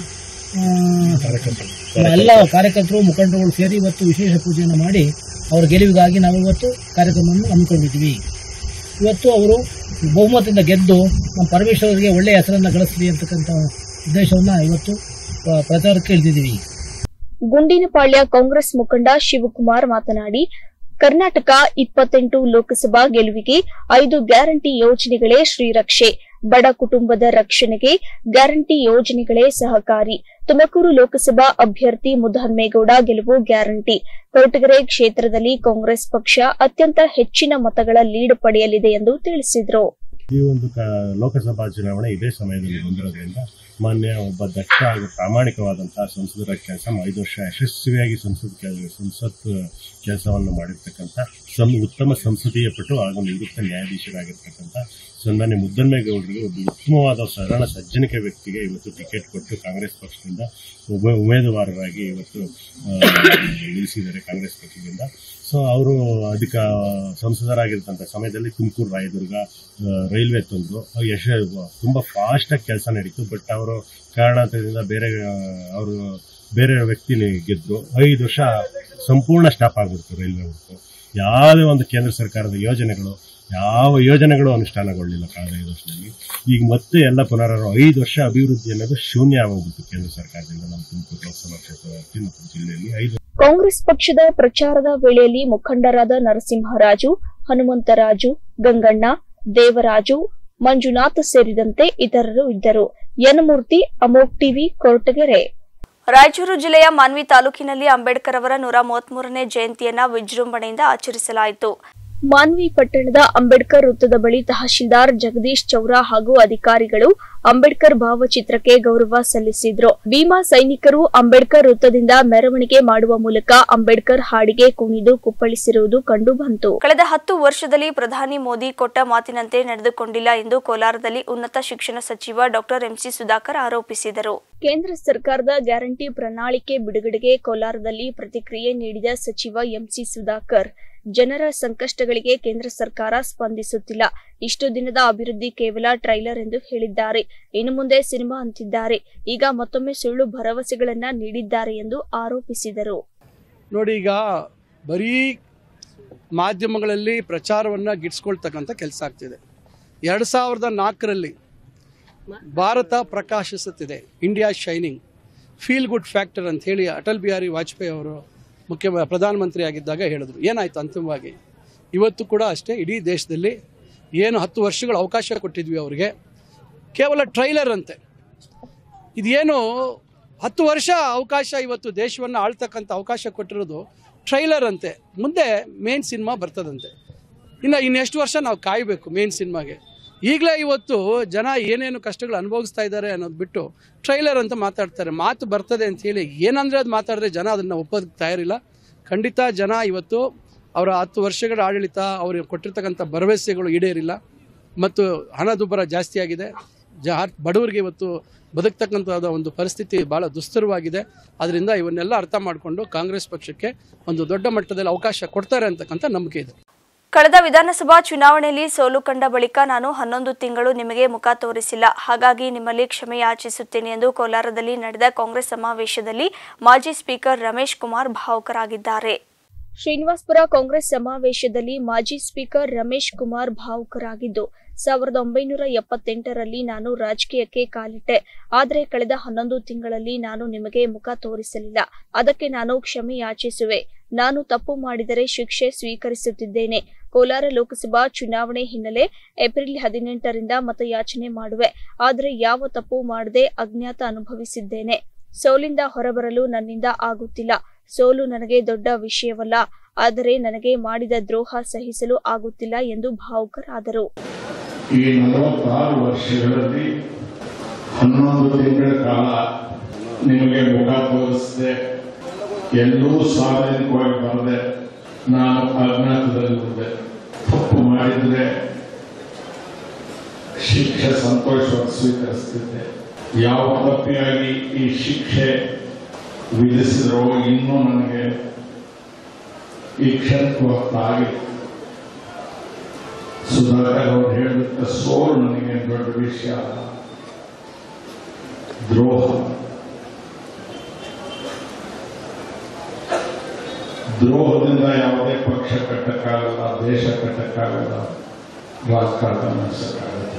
ಎಲ್ಲ ಕಾರ್ಯಕರ್ತರು ಮುಖಂಡರುಗಳು ಸೇರಿ ಇವತ್ತು ವಿಶೇಷ ಪೂಜೆಯನ್ನು ಮಾಡಿ ಅವರ ಗೆಲುವಿಗಾಗಿ ನಾವು ಇವತ್ತು ಕಾರ್ಯಕ್ರಮವನ್ನು ಹಮ್ಮಿಕೊಂಡಿದ್ದೀವಿ. ಇವತ್ತು ಅವರು ಬಹುಮತದಿಂದ ಗೆದ್ದು ನಮ್ಮ ಪರಮೇಶ್ವರರಿಗೆ ಒಳ್ಳೆಯ ಹೆಸರನ್ನು ಗಳಿಸಲಿ ಅಂತಕ್ಕಂಥ ಉದ್ದೇಶವನ್ನು ಇವತ್ತು ಪ್ರಚಾರಕ್ಕೆ ಇಳಿದಿದ್ದೀವಿ. ಗುಂಡಿನಪಾಳ್ಯ ಕಾಂಗ್ರೆಸ್ ಮುಖಂಡ ಶಿವಕುಮಾರ್ ಮಾತನಾಡಿ, ಕರ್ನಾಟಕ 28 ಲೋಕಸಭಾ ಗೆಲುವಿಗೆ 5 ಗ್ಯಾರಂಟಿ ಯೋಜನೆಗಳೇ ಶ್ರೀರಕ್ಷೆ. ಬಡ ಕುಟುಂಬದ ರಕ್ಷಣೆಗೆ ಗ್ಯಾರಂಟಿ ಯೋಜನೆಗಳೇ ಸಹಕಾರಿ. ತುಮಕೂರು ಲೋಕಸಭಾ ಅಭ್ಯರ್ಥಿ ಮುದ್ದಹನುಮೇಗೌಡ ಗೆಲುವು ಗ್ಯಾರಂಟಿ. ಕೊರಟಗೆರೆ ಕ್ಷೇತ್ರದಲ್ಲಿ ಕಾಂಗ್ರೆಸ್ ಪಕ್ಷ ಅತ್ಯಂತ ಹೆಚ್ಚಿನ ಮತಗಳ ಲೀಡ್ ಪಡೆಯಲಿದೆ ಎಂದು ತಿಳಿಸಿದರು. ಈ ಒಂದು ಲೋಕಸಭಾ ಚುನಾವಣೆ ಇದೇ ಸಮಯದಲ್ಲಿ ಬಂದಿರೋದ್ರಿಂದ ಮಾನ್ಯ ಒಬ್ಬ ದಕ್ಷ ಹಾಗೂ ಪ್ರಾಮಾಣಿಕವಾದಂತಹ ಸಂಸದರ ಕೆಲಸ 5 ವರ್ಷ ಯಶಸ್ವಿಯಾಗಿ ಸಂಸತ್ ಕೆಲಸವನ್ನು ಮಾಡಿರ್ತಕ್ಕಂಥ ಉತ್ತಮ ಸಂಸದೀಯ ಪಟು ಹಾಗೂ ನಿವೃತ್ತ ನ್ಯಾಯಾಧೀಶರಾಗಿರ್ತಕ್ಕಂಥ ಸನ್ಮಾನ್ಯ ಮುದ್ದಹನುಮೇಗೌಡರಿಗೆ ಒಬ್ಬ ಉತ್ತಮವಾದ ಸರಳ ಸಜ್ಜನಿಕ ವ್ಯಕ್ತಿಗೆ ಇವತ್ತು ಟಿಕೆಟ್ ಕೊಟ್ಟು ಕಾಂಗ್ರೆಸ್ ಪಕ್ಷದಿಂದ ಉಮೇದುವಾರರಾಗಿ ಇವತ್ತು ನಿಲ್ಲಿಸಿದ್ದಾರೆ ಕಾಂಗ್ರೆಸ್ ಪಕ್ಷದಿಂದ. ಸೊ ಅವರು ಸಂಸದರಾಗಿರ್ತಂಥ ಸಮಯದಲ್ಲಿ ತುಮಕೂರು ರಾಯದುರ್ಗ ರೈಲ್ವೆ ತಂದರು. ತುಂಬಾ ಫಾಸ್ಟ್ ಆಗಿ ಕೆಲಸ ನಡೀತು. ಬಟ್ ಅವರು ಕಾರಣಾಂತರದಿಂದ ಬೇರೆ ವ್ಯಕ್ತಿ ಗೆದ್ರು. 5 ವರ್ಷ ಸಂಪೂರ್ಣ ಸ್ಟಾಪ್ ಆಗ್ಬಿಡ್ತು ರೈಲ್ವೆ ವರ್ಕು. ಯಾವುದೇ ಒಂದು ಕೇಂದ್ರ ಸರ್ಕಾರದ ಯಾವ ಯೋಜನೆಗಳು ಅನುಷ್ಠಾನಗೊಳ್ಳಿಲ್ಲ ಕಳೆದ 5 ವರ್ಷದಲ್ಲಿ. ಈಗ ಮತ್ತೆ ಎಲ್ಲ ಪುನರಾರು 5 ವರ್ಷ ಅಭಿವೃದ್ಧಿ ಅನ್ನೋದು ಶೂನ್ಯ ಆಗೋಗ್ಬಿಟ್ಟು ಕೇಂದ್ರ ಸರ್ಕಾರದಿಂದ ನಮ್ಮ ತುಮಕೂರು ಲೋಕಸಭಾ ಕ್ಷೇತ್ರ ತುಮಕೂರು ಜಿಲ್ಲೆಯಲ್ಲಿ. ಕಾಂಗ್ರೆಸ್ ಪಕ್ಷದ ಪ್ರಚಾರದ ವೇಳೆಯಲ್ಲಿ ಮುಖಂಡರಾದ ನರಸಿಂಹರಾಜು, ಹನುಮಂತರಾಜು, ಗಂಗಣ್ಣ, ದೇವರಾಜು, ಮಂಜುನಾಥ್ ಸೇರಿದಂತೆ ಇತರರು ಇದ್ದರು. ಯನಮೂರ್ತಿ, ಅಮೋಕ್ ಟಿವಿ, ಕೊರಟಗೆರೆ. ರಾಯಚೂರು ಜಿಲ್ಲೆಯ ಮಾನ್ವಿ ತಾಲೂಕಿನಲ್ಲಿ ಅಂಬೇಡ್ಕರ್ ಅವರ 133ನೇ ಜಯಂತಿಯನ್ನು ವಿಜೃಂಭಣೆಯಿಂದ ಆಚರಿಸಲಾಯಿತು. ಮಾನ್ವಿ ಪಟ್ಟಣದ ಅಂಬೇಡ್ಕರ್ ವೃತ್ತದ ಬಳಿ ತಹಶೀಲ್ದಾರ್ ಜಗದೀಶ್ ಚೌರ ಹಾಗೂ ಅಧಿಕಾರಿಗಳು ಅಂಬೇಡ್ಕರ್ ಭಾವಚಿತ್ರಕ್ಕೆ ಗೌರವ ಸಲ್ಲಿಸಿದ್ರು. ಭೀಮಾ ಸೈನಿಕರು ಅಂಬೇಡ್ಕರ್ ವೃತ್ತದಿಂದ ಮೆರವಣಿಗೆ ಮಾಡುವ ಮೂಲಕ ಅಂಬೇಡ್ಕರ್ ಹಾಡಿಗೆ ಕುಣಿದು ಕುಪ್ಪಳಿಸಿರುವುದು ಕಂಡುಬಂತು. ಕಳೆದ 10 ವರ್ಷದಲ್ಲಿ ಪ್ರಧಾನಿ ಮೋದಿ ಕೊಟ್ಟ ಮಾತಿನಂತೆ ನಡೆದುಕೊಂಡಿಲ್ಲ ಎಂದು ಕೋಲಾರದಲ್ಲಿ ಉನ್ನತ ಶಿಕ್ಷಣ ಸಚಿವ ಡಾಕ್ಟರ್ ಎಂಸಿ ಸುಧಾಕರ್ ಆರೋಪಿಸಿದರು. ಕೇಂದ್ರ ಸರ್ಕಾರದ ಗ್ಯಾರಂಟಿ ಪ್ರಣಾಳಿಕೆ ಬಿಡುಗಡೆಗೆ ಕೋಲಾರದಲ್ಲಿ ಪ್ರತಿಕ್ರಿಯೆ ನೀಡಿದ ಸಚಿವ ಎಂಸಿ ಸುಧಾಕರ್, ಜನರ ಸಂಕಷ್ಟಗಳಿಗೆ ಕೇಂದ್ರ ಸರ್ಕಾರ ಸ್ಪಂದಿಸುತ್ತಿಲ್ಲ. ಇಷ್ಟು ದಿನದ ಅಭಿವೃದ್ಧಿ ಕೇವಲ ಟ್ರೈಲರ್ ಎಂದು ಹೇಳಿದ್ದಾರೆ. ಇನ್ನು ಮುಂದೆ ಸಿನಿಮಾ ಅಂತಿದ್ದಾರೆ. ಈಗ ಮತ್ತೊಮ್ಮೆ ಸುಳ್ಳು ಭರವಸೆಗಳನ್ನ ನೀಡಿದ್ದಾರೆ ಎಂದು ಆರೋಪಿಸಿದರು. ನೋಡಿ, ಈಗ ಬರೀ ಮಾಧ್ಯಮಗಳಲ್ಲಿ ಪ್ರಚಾರವನ್ನ ಗಿಟ್ಸ್ಕೊಳ್ತಕ್ಕಂಥ ಕೆಲಸ ಆಗ್ತಿದೆ. 2004ರಲ್ಲಿ ಭಾರತ ಪ್ರಕಾಶಿಸುತ್ತಿದೆ, India shining, feel good factor ಅಂತ ಹೇಳಿ ಅಟಲ್ ಬಿಹಾರಿ ವಾಜಪೇಯಿ ಅವರು ಪ್ರಧಾನಮಂತ್ರಿ ಆಗಿದ್ದಾಗ ಹೇಳಿದ್ರು. ಏನಾಯ್ತು ಅಂತಿಮವಾಗಿ? ಇವತ್ತು ಕೂಡ ಅಷ್ಟೇ, ಇಡೀ ದೇಶದಲ್ಲಿ ಏನು 10 ವರ್ಷಗಳ ಅವಕಾಶ ಕೊಟ್ಟಿದ್ವಿ ಅವರಿಗೆ, ಕೇವಲ ಟ್ರೈಲರ್ ಅಂತೆ. ಇದೇನು 10 ವರ್ಷ ಅವಕಾಶ, ಇವತ್ತು ದೇಶವನ್ನು ಆಳ್ತಕ್ಕಂಥ ಅವಕಾಶ ಕೊಟ್ಟಿರೋದು ಟ್ರೈಲರ್ ಅಂತೆ. ಮುಂದೆ ಮೇನ್ ಸಿನಿಮಾ ಬರ್ತದಂತೆ. ಇನ್ನೆಷ್ಟು ವರ್ಷ ನಾವು ಕಾಯಬೇಕು ಮೇನ್ ಸಿನಿಮಾಗೆ? ಈಗಲೇ ಇವತ್ತು ಜನ ಏನೇನು ಕಷ್ಟಗಳು ಅನುಭವಿಸ್ತಾ ಇದ್ದಾರೆ ಅನ್ನೋದು ಬಿಟ್ಟು ಟ್ರೈಲರ್ ಅಂತ ಮಾತಾಡ್ತಾರೆ. ಮಾತು ಬರ್ತದೆ ಅಂತ ಹೇಳಿ ಏನಂದರೆ ಅದು ಮಾತಾಡಿದ್ರೆ ಜನ ಅದನ್ನು ಒಪ್ಪೋದಕ್ಕೆ ತಯಾರಿಲ್ಲ. ಖಂಡಿತ ಜನ ಇವತ್ತು ಅವರ 10 ವರ್ಷಗಳ ಆಡಳಿತ, ಅವ್ರಿಗೆ ಕೊಟ್ಟಿರ್ತಕ್ಕಂಥ ಭರವಸೆಗಳು ಈಡೇರಿಲ್ಲ ಮತ್ತು ಹಣದುಬ್ಬರ ಜಾಸ್ತಿ ಆಗಿದೆ. ಬಡವರಿಗೆ ಇವತ್ತು ಬದುಕ್ತಕ್ಕಂಥದ ಒಂದು ಪರಿಸ್ಥಿತಿ ಭಾಳ ದುಸ್ತರವಾಗಿದೆ. ಅದರಿಂದ ಇವನ್ನೆಲ್ಲ ಅರ್ಥ ಮಾಡಿಕೊಂಡು ಕಾಂಗ್ರೆಸ್ ಪಕ್ಷಕ್ಕೆ ಒಂದು ದೊಡ್ಡ ಮಟ್ಟದಲ್ಲಿ ಅವಕಾಶ ಕೊಡ್ತಾರೆ ಅಂತಕ್ಕಂಥ ನಂಬಿಕೆ ಇದೆ. ಕಳೆದ ವಿಧಾನಸಭಾ ಚುನಾವಣೆಯಲ್ಲಿ ಸೋಲು ಕಂಡ ಬಳಿಕ ನಾನು 11 ತಿಂಗಳು ನಿಮಗೆ ಮುಖ ತೋರಿಸಿಲ್ಲ. ಹಾಗಾಗಿ ನಿಮ್ಮಲ್ಲಿ ಕ್ಷಮೆ ಯಾಚಿಸುತ್ತೇನೆ ಎಂದು ಕೋಲಾರದಲ್ಲಿ ನಡೆದ ಕಾಂಗ್ರೆಸ್ ಸಮಾವೇಶದಲ್ಲಿ ಮಾಜಿ ಸ್ಪೀಕರ್ ರಮೇಶ್ ಕುಮಾರ್ ಭಾವುಕರಾಗಿದ್ದಾರೆ. ಶ್ರೀನಿವಾಸಪುರ ಕಾಂಗ್ರೆಸ್ ಸಮಾವೇಶದಲ್ಲಿ ಮಾಜಿ ಸ್ಪೀಕರ್ ರಮೇಶ್ ಕುಮಾರ್ ಭಾವುಕರಾಗಿದ್ದು, 1978ರಲ್ಲಿ ನಾನು ರಾಜಕೀಯಕ್ಕೆ ಕಾಲಿಟ್ಟೆ. ಆದರೆ ಕಳೆದ 11 ತಿಂಗಳಲ್ಲಿ ನಾನು ನಿಮಗೆ ಮುಖ ತೋರಿಸಲಿಲ್ಲ. ಅದಕ್ಕೆ ನಾನು ಕ್ಷಮೆ ಯಾಚಿಸುವೆ. ನಾನು ತಪ್ಪು ಮಾಡಿದರೆ ಶಿಕ್ಷೆ ಸ್ವೀಕರಿಸುತ್ತಿದ್ದೇನೆ. ಕೋಲಾರ ಲೋಕಸಭಾ ಚುನಾವಣೆ ಹಿನ್ನೆಲೆ ಏಪ್ರಿಲ್ 18ರಿಂದ ಮತಯಾಚನೆ ಮಾಡುವೆ. ಆದರೆ ಯಾವ ತಪ್ಪು ಮಾಡದೆ ಅಜ್ಞಾತ ಅನುಭವಿಸಿದ್ದೇನೆ. ಸೋಲಿಂದ ಹೊರಬರಲು ನನ್ನಿಂದ ಆಗುತ್ತಿಲ್ಲ. ಸೋಲು ನನಗೆ ದೊಡ್ಡ ವಿಷಯವಲ್ಲ, ಆದರೆ ನನಗೆ ಮಾಡಿದ ದ್ರೋಹ ಸಹಿಸಲು ಆಗುತ್ತಿಲ್ಲ ಎಂದು ಭಾವುಕರಾದರು. ಈ 46 ವರ್ಷಗಳಲ್ಲಿ 11 ತಿಂಗಳ ಕಾಲ ನಿಮಗೆ ಮುಖ ತೋರಿಸಿದೆ. ಎಲ್ಲೂ ಸಾರ್ವಜನಿಕವಾಗಿ ಬರದೆ ನಾನು ಅಜ್ಞಾತದಲ್ಲಿದ್ದೆ. ತಪ್ಪು ಮಾಡಿದ್ರೆ ಶಿಕ್ಷೆ ಸಂತೋಷವಾಗಿ ಸ್ವೀಕರಿಸುತ್ತಿದ್ದೆ. ಯಾವ ತಪ್ಪಿಯಾಗಿ ಈ ಶಿಕ್ಷೆ ವಿಧಿಸಿದ್ರೋ ಇನ್ನೂ ನನಗೆ ಈ ಕ್ಷೇತ್ರವಾಗಿ ಸುಧಾಕರ್ ಅವರು ಹೇಳಿದ ಸೋಲು ನನಗೆ ದೊಡ್ಡ ವಿಷಯ ಅಲ್ಲ. ದ್ರೋಹದಿಂದ ಯಾವುದೇ ಪಕ್ಷ ಕಟ್ಟಕ್ಕಾಗಲ್ಲ, ದೇಶ ಕಟ್ಟಕ್ಕಾಗಲ್ಲ, ರಾಜಕಾರಣ ನಡೆಸಕ್ಕಾಗಲ್ಲ.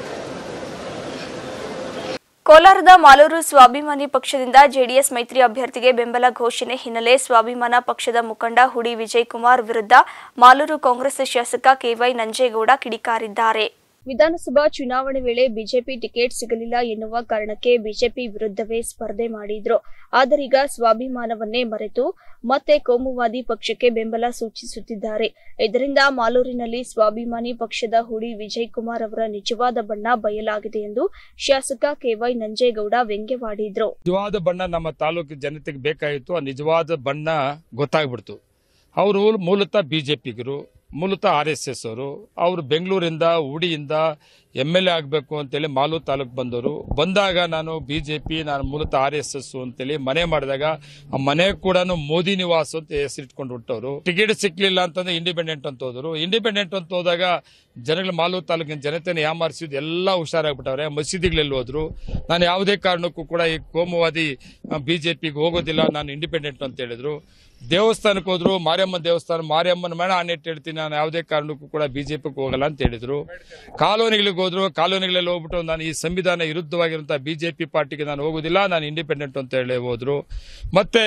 ಕೋಲಾರದ ಮಾಲೂರು ಸ್ವಾಭಿಮಾನಿ ಪಕ್ಷದಿಂದ ಜೆಡಿಎಸ್ ಮೈತ್ರಿ ಅಭ್ಯರ್ಥಿಗೆ ಬೆಂಬಲ ಘೋಷಣೆ ಹಿನ್ನೆಲೆ ಸ್ವಾಭಿಮಾನ ಪಕ್ಷದ ಮುಖಂಡ ಹುಡಿ ವಿಜಯಕುಮಾರ್ ವಿರುದ್ಧ ಮಾಲೂರು ಕಾಂಗ್ರೆಸ್ ಶಾಸಕ ಕೆವೈ ನಂಜೇಗೌಡ ಕಿಡಿಕಾರಿದ್ದಾರೆ. ವಿಧಾನಸಭಾ ಚುನಾವಣೆ ವೇಳೆ ಬಿಜೆಪಿ ಟಿಕೆಟ್ ಸಿಗಲಿಲ್ಲ ಎನ್ನುವ ಕಾರಣಕ್ಕೆ ಬಿಜೆಪಿ ವಿರುದ್ಧವೇ ಸ್ಪರ್ಧೆ ಮಾಡಿದ್ರು. ಆದರೀಗ ಸ್ವಾಭಿಮಾನವನ್ನೇ ಮರೆತು ಮತ್ತೆ ಕೋಮುವಾದಿ ಪಕ್ಷಕ್ಕೆ ಬೆಂಬಲ ಸೂಚಿಸುತ್ತಿದ್ದಾರೆ. ಇದರಿಂದ ಮಾಲೂರಿನಲ್ಲಿ ಸ್ವಾಭಿಮಾನಿ ಪಕ್ಷದ ಹುಡಿ ವಿಜಯಕುಮಾರ್ ಅವರ ನಿಜವಾದ ಬಣ್ಣ ಬಯಲಾಗಿದೆ ಎಂದು ಶಾಸಕ ಕೆವೈ ನಂಜೇಗೌಡ ವ್ಯಂಗ್ಯವಾಡಿದ್ರು. ನಿಜವಾದ ಬಣ್ಣ ನಮ್ಮ ತಾಲೂಕು ಜನತೆಗೆ ಬೇಕಾಯಿತು. ಆ ನಿಜವಾದ ಬಣ್ಣ ಗೊತ್ತಾಗ್ಬಿಡ್ತು. ಅವರು ಮೂಲತಃ ಬಿಜೆಪಿಗರು, ಮೂಲತಃ RSS ಅವರು. ಅವರು ಬೆಂಗಳೂರಿಂದ ಉಡಿಯಿಂದ MLA ಆಗಬೇಕು ಅಂತೇಳಿ ಮಾಲೂರು ತಾಲೂಕು ಬಂದವರು. ಬಂದಾಗ ನಾನು ಬಿಜೆಪಿ, ನಾನು ಮೂಲತಃ RSS ಅಂತೇಳಿ ಮನೆ ಮಾಡಿದಾಗ ಆ ಮನೆ ಕೂಡ ಮೋದಿ ನಿವಾಸ ಅಂತ ಹೆಸರಿಟ್ಕೊಂಡು ಹುಟ್ಟವರು. ಟಿಕೆಟ್ ಸಿಕ್ಲಿಲ್ಲ ಅಂತಂದ್ರೆ ಇಂಡಿಪೆಂಡೆಂಟ್ ಅಂತ ಹೋದ್ರು. ಇಂಡಿಪೆಂಡೆಂಟ್ ಅಂತ ಹೋದಾಗ ಜನಗಳು ಮಾಲೂರು ತಾಲೂಕಿನ ಜನತೆಯನ್ನು ಯಾಮಾರಿಸಿದ್ದು ಎಲ್ಲ ಹುಷಾರಾಗ್ಬಿಟ್ಟವ್ರೆ. ಮಸೀದಿಗಳಲ್ಲಿ ಹೋದ್ರು. ನಾನು ಯಾವುದೇ ಕಾರಣಕ್ಕೂ ಕೂಡ ಈ ಕೋಮುವಾದಿ ಬಿಜೆಪಿಗೆ ಹೋಗೋದಿಲ್ಲ, ನಾನು ಇಂಡಿಪೆಂಡೆಂಟ್ ಅಂತ ಹೇಳಿದ್ರು. ದೇವಸ್ಥಾನಕ್ಕೆ ಹೋದ್ರು, ಮಾರಿಯಮ್ಮ ದೇವಸ್ಥಾನ, ಮಾರಿಯಮ್ಮನ ಮೇಣ ಆನೆಟ್ಟು ಹೇಳ್ತೀನಿ, ನಾನು ಯಾವುದೇ ಕಾರಣಕ್ಕೂ ಕೂಡ ಬಿಜೆಪಿಗೆ ಹೋಗಲ್ಲ ಅಂತ ಹೇಳಿದ್ರು. ಕಾಲೋನಿಗಳಿಗೆ ಹೋದ್ರು, ಕಾಲೋನಿಗಳಲ್ಲಿ ಹೋಗ್ಬಿಟ್ಟು ನಾನು ಈ ಸಂವಿಧಾನ ವಿರುದ್ಧವಾಗಿರುವಂತಹ ಬಿಜೆಪಿ ಪಾರ್ಟಿಗೆ ನಾನು ಹೋಗೋದಿಲ್ಲ, ನಾನು ಇಂಡಿಪೆಂಡೆಂಟ್ ಅಂತ ಹೇಳಿ ಹೋದ್ರು. ಮತ್ತೆ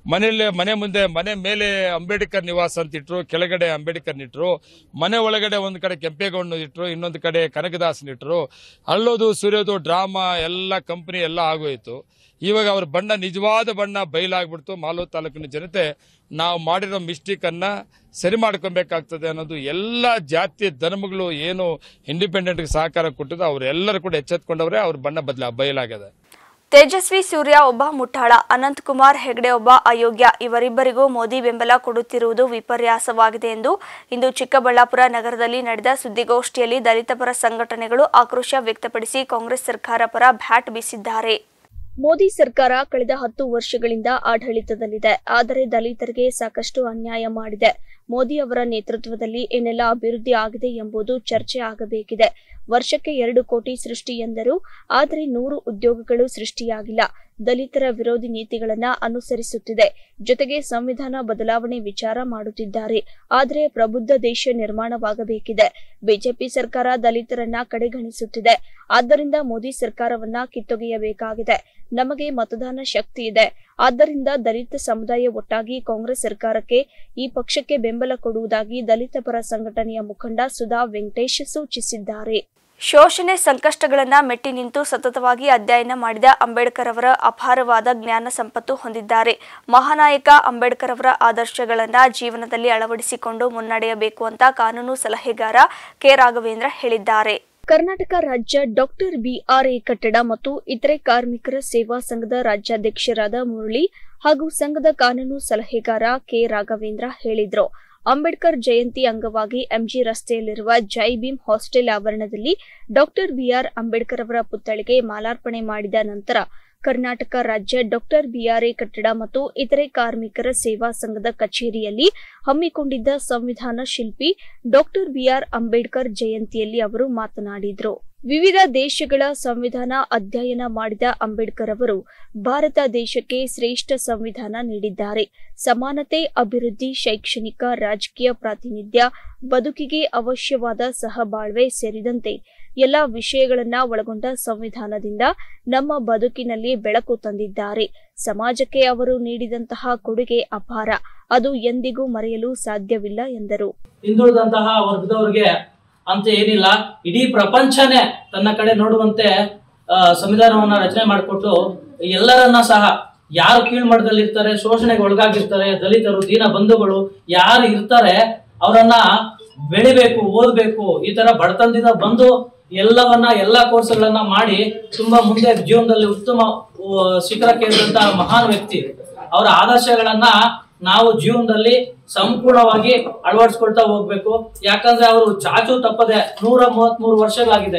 ಮನೆ ಮುಂದೆ ಮನೆ ಮೇಲೆ ಅಂಬೇಡ್ಕರ್ ನಿವಾಸ ಅಂತ ಇಟ್ರು, ಕೆಳಗಡೆ ಅಂಬೇಡ್ಕರ್ ಇಟ್ರು, ಮನೆ ಒಳಗಡೆ ಒಂದು ಕಡೆ ಕೆಂಪೇಗೌಡ ಇಟ್ರು, ಇನ್ನೊಂದು ಕಡೆ ಕನಕದಾಸನ್ ಇಟ್ರು. ಅಲ್ಲೋದು ಸುರಿಯೋದು ಡ್ರಾಮಾ ಎಲ್ಲ ಕಂಪನಿ ಎಲ್ಲ ಆಗೋಯ್ತು. ಇವಾಗ ಅವ್ರ ಬಣ್ಣ ನಿಜವಾದ ಬಣ್ಣ ಬಯಲಾಗ್ಬಿಡ್ತು. ಮಾಲೂರು ತಾಲೂಕಿನ ಜನತೆ ನಾವು ಮಾಡಿರೋ ಮಿಸ್ಟೇಕ್ ಅನ್ನ ಸರಿ ಮಾಡ್ಕೊಬೇಕಾಗ್ತದೆ ಅನ್ನೋದು ಎಲ್ಲ ಜಾತಿ ಧರ್ಮಗಳು ಏನು ಇಂಡಿಪೆಂಡೆಂಟ್ ಸಹಕಾರ ಕೊಟ್ಟಿದ್ದು ಅವರೆಲ್ಲರೂ ಕೂಡ ಎಚ್ಚೆತ್ಕೊಂಡವ್ರೆ. ಅವ್ರ ಬಣ್ಣ ಬಯಲಾಗಿದೆ. ತೇಜಸ್ವಿ ಸೂರ್ಯ ಒಬ್ಬ ಮುಠಾಳ, ಅನಂತಕುಮಾರ್ ಹೆಗಡೆ ಒಬ್ಬ ಅಯೋಗ್ಯ. ಇವರಿಬ್ಬರಿಗೂ ಮೋದಿ ಬೆಂಬಲ ಕೊಡುತ್ತಿರುವುದು ವಿಪರ್ಯಾಸವಾಗಿದೆ ಎಂದು ಇಂದು ಚಿಕ್ಕಬಳ್ಳಾಪುರ ನಗರದಲ್ಲಿ ನಡೆದ ಸುದ್ದಿಗೋಷ್ಠಿಯಲ್ಲಿ ದಲಿತ ಪರ ಸಂಘಟನೆಗಳು ಆಕ್ರೋಶ ವ್ಯಕ್ತಪಡಿಸಿ ಕಾಂಗ್ರೆಸ್ ಸರ್ಕಾರ ಪರ ಬ್ಯಾಟ್ ಬೀಸಿದ್ದಾರೆ. ಮೋದಿ ಸರ್ಕಾರ ಕಳೆದ 10 ವರ್ಷಗಳಿಂದ ಆಡಳಿತದಲ್ಲಿದೆ. ಆದರೆ ದಲಿತರಿಗೆ ಸಾಕಷ್ಟು ಅನ್ಯಾಯ ಮಾಡಿದೆ. ಮೋದಿ ಅವರ ನೇತೃತ್ವದಲ್ಲಿ ಏನೆಲ್ಲ ಅಭಿವೃದ್ಧಿ ಆಗಿದೆ ಎಂಬುದು ಚರ್ಚೆ ಆಗಬೇಕಿದೆ. ವರ್ಷಕ್ಕೆ 2 ಕೋಟಿ ಸೃಷ್ಟಿ ಎಂದರು, ಆದರೆ 100 ಉದ್ಯೋಗಗಳು ಸೃಷ್ಟಿಯಾಗಿಲ್ಲ. ದಲಿತರ ವಿರೋಧಿ ನೀತಿಗಳನ್ನ ಅನುಸರಿಸುತ್ತಿದೆ. ಜೊತೆಗೆ ಸಂವಿಧಾನ ಬದಲಾವಣೆ ವಿಚಾರ ಮಾಡುತ್ತಿದ್ದಾರೆ. ಆದರೆ ಪ್ರಬುದ್ಧ ದೇಶ ನಿರ್ಮಾಣವಾಗಬೇಕಿದೆ. ಬಿಜೆಪಿ ಸರ್ಕಾರ ದಲಿತರನ್ನ ಕಡೆಗಣಿಸುತ್ತಿದೆ. ಆದ್ದರಿಂದ ಮೋದಿ ಸರ್ಕಾರವನ್ನ ಕಿತ್ತೊಗೆಯಬೇಕಾಗಿದೆ. ನಮಗೆ ಮತದಾನ ಶಕ್ತಿ ಇದೆ. ಆದ್ದರಿಂದ ದಲಿತ ಸಮುದಾಯ ಒಟ್ಟಾಗಿ ಕಾಂಗ್ರೆಸ್ ಸರ್ಕಾರಕ್ಕೆ, ಈ ಪಕ್ಷಕ್ಕೆ ಬೆಂಬಲ ಕೊಡುವುದಾಗಿ ದಲಿತ ಪರ ಸಂಘಟನೆಯ ಮುಖಂಡ ಸುಧಾ ವೆಂಕಟೇಶ್ ಸೂಚಿಸಿದ್ದಾರೆ. ಶೋಷಣೆ ಸಂಕಷ್ಟಗಳನ್ನ ಮೆಟ್ಟಿ ನಿಂತು ಸತತವಾಗಿ ಅಧ್ಯಯನ ಮಾಡಿದ ಅಂಬೇಡ್ಕರ್ ಅವರ ಅಪಾರವಾದ ಜ್ಞಾನ ಸಂಪತ್ತು ಹೊಂದಿದ್ದಾರೆ. ಮಹಾನಾಯಕ ಅಂಬೇಡ್ಕರ್ ಅವರ ಆದರ್ಶಗಳನ್ನ ಜೀವನದಲ್ಲಿ ಅಳವಡಿಸಿಕೊಂಡು ಮುನ್ನಡೆಯಬೇಕು ಅಂತ ಕಾನೂನು ಸಲಹೆಗಾರ ಕೆ ರಾಘವೇಂದ್ರ ಹೇಳಿದ್ದಾರೆ. ಕರ್ನಾಟಕ ರಾಜ್ಯ ಡಾಕ್ಟರ್ ಬಿಆರ್ಎ ಕಟ್ಟಡ ಮತ್ತು ಇತರೆ ಕಾರ್ಮಿಕರ ಸೇವಾ ಸಂಘದ ರಾಜ್ಯಾಧ್ಯಕ್ಷರಾದ ಮುರಳಿ ಹಾಗೂ ಸಂಘದ ಕಾನೂನು ಸಲಹೆಗಾರ ಕೆ ರಾಘವೇಂದ್ರ ಹೇಳಿದರು. ಅಂಬೇಡ್ಕರ್ ಜಯಂತಿ ಅಂಗವಾಗಿ ಎಂಜಿ ರಸ್ತೆಯಲ್ಲಿರುವ ಜೈ ಭೀಮ್ ಹಾಸ್ಟೆಲ್ ಆವರಣದಲ್ಲಿ ಡಾಕ್ಟರ್ ಬಿಆರ್ ಅಂಬೇಡ್ಕರ್ ಅವರ ಪುತ್ಥಳಿಗೆ ಮಾಲಾರ್ಪಣೆ ಮಾಡಿದ ನಂತರ ಕರ್ನಾಟಕ ರಾಜ್ಯ ಡಾಕ್ಟರ್ ಬಿಆರ್ಎ ಕಟ್ಟಡ ಮತ್ತು ಇತರೆ ಕಾರ್ಮಿಕರ ಸೇವಾ ಸಂಘದ ಕಚೇರಿಯಲ್ಲಿ ಹಮ್ಮಿಕೊಂಡಿದ್ದ ಸಂವಿಧಾನ ಶಿಲ್ಪಿ ಡಾಕ್ಟರ್ ಬಿಆರ್ ಅಂಬೇಡ್ಕರ್ ಜಯಂತಿಯಲ್ಲಿ ಅವರು ಮಾತನಾಡಿದರು. ವಿವಿಧ ದೇಶಗಳ ಸಂವಿಧಾನ ಅಧ್ಯಯನ ಮಾಡಿದ ಅಂಬೇಡ್ಕರ್ ಅವರು ಭಾರತ ದೇಶಕ್ಕೆ ಶ್ರೇಷ್ಠ ಸಂವಿಧಾನ ನೀಡಿದ್ದಾರೆ. ಸಮಾನತೆ, ಅಭಿವೃದ್ಧಿ, ಶೈಕ್ಷಣಿಕ, ರಾಜಕೀಯ ಪ್ರಾತಿನಿಧ್ಯ, ಬದುಕಿಗೆ ಅವಶ್ಯವಾದ ಸಹಬಾಳ್ವೆ ಸೇರಿದಂತೆ ಎಲ್ಲಾ ವಿಷಯಗಳನ್ನ ಒಳಗೊಂಡ ಸಂವಿಧಾನದಿಂದ ನಮ್ಮ ಬದುಕಿನಲ್ಲಿ ಬೆಳಕು ತಂದಿದ್ದಾರೆ. ಸಮಾಜಕ್ಕೆ ಅವರು ನೀಡಿದಂತಹ ಕೊಡುಗೆ ಅಪಾರ. ಅದು ಎಂದಿಗೂ ಮರೆಯಲು ಸಾಧ್ಯವಿಲ್ಲ ಎಂದರು. ಹಿಂದುಳಿದಂತಹ ವರ್ಗದವರಿಗೆ ಅಂತ ಏನಿಲ್ಲ, ಇಡೀ ಪ್ರಪಂಚನೇ ತನ್ನ ಕಡೆ ನೋಡುವಂತೆ ಸಂವಿಧಾನವನ್ನ ರಚನೆ ಮಾಡಿಕೊಟ್ಟು ಎಲ್ಲರನ್ನ ಸಹ ಯಾರು ಕೀಳ್ಮಟ್ಟದಲ್ಲಿ ಇರ್ತಾರೆ, ಶೋಷಣೆಗೆ ಒಳಗಾಗಿರ್ತಾರೆ, ದಲಿತರು, ದೀನ ಬಂಧುಗಳು ಯಾರು ಇರ್ತಾರೆ ಅವರನ್ನ ಬೆಳಿಬೇಕು, ಓದ್ಬೇಕು, ಈ ತರ ಬಡತನದಿಂದ ಬಂದು ಎಲ್ಲಾ ಕೋರ್ಸ್ಗಳನ್ನ ಮಾಡಿ ತುಂಬಾ ಮುಂದೆ ಜೀವನದಲ್ಲಿ ಉತ್ತಮ ಶಿಖರಕ್ಕೆ ಇರುವಂತಹ ಮಹಾನ್ ವ್ಯಕ್ತಿ. ಅವರ ಆದರ್ಶಗಳನ್ನ ನಾವು ಜೀವನದಲ್ಲಿ ಸಂಪೂರ್ಣವಾಗಿ ಅಳವಡಿಸ್ಕೊಳ್ತಾ ಹೋಗ್ಬೇಕು. ಯಾಕಂದ್ರೆ ಅವರು ಚಾಚು ತಪ್ಪದೆ 133 ವರ್ಷಗಳಾಗಿದೆ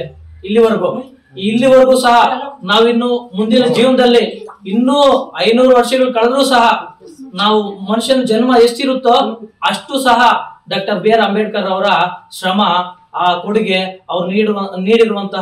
ಇಲ್ಲಿವರೆಗೂ ಸಹ ನಾವಿನ್ನು ಮುಂದಿನ ಜೀವನದಲ್ಲಿ ಇನ್ನೂ 500 ವರ್ಷಗಳು ಕಳೆದ್ರೂ ಸಹ ನಾವು ಮನುಷ್ಯನ ಜನ್ಮ ಎಷ್ಟಿರುತ್ತೋ ಅಷ್ಟು ಸಹ ಡಾಕ್ಟರ್ ಬಿ ಆರ್ ಅಂಬೇಡ್ಕರ್ ಅವರ ಶ್ರಮ, ಆ ಕೊಡುಗೆ, ಅವ್ರು ನೀಡಿರುವಂತಹ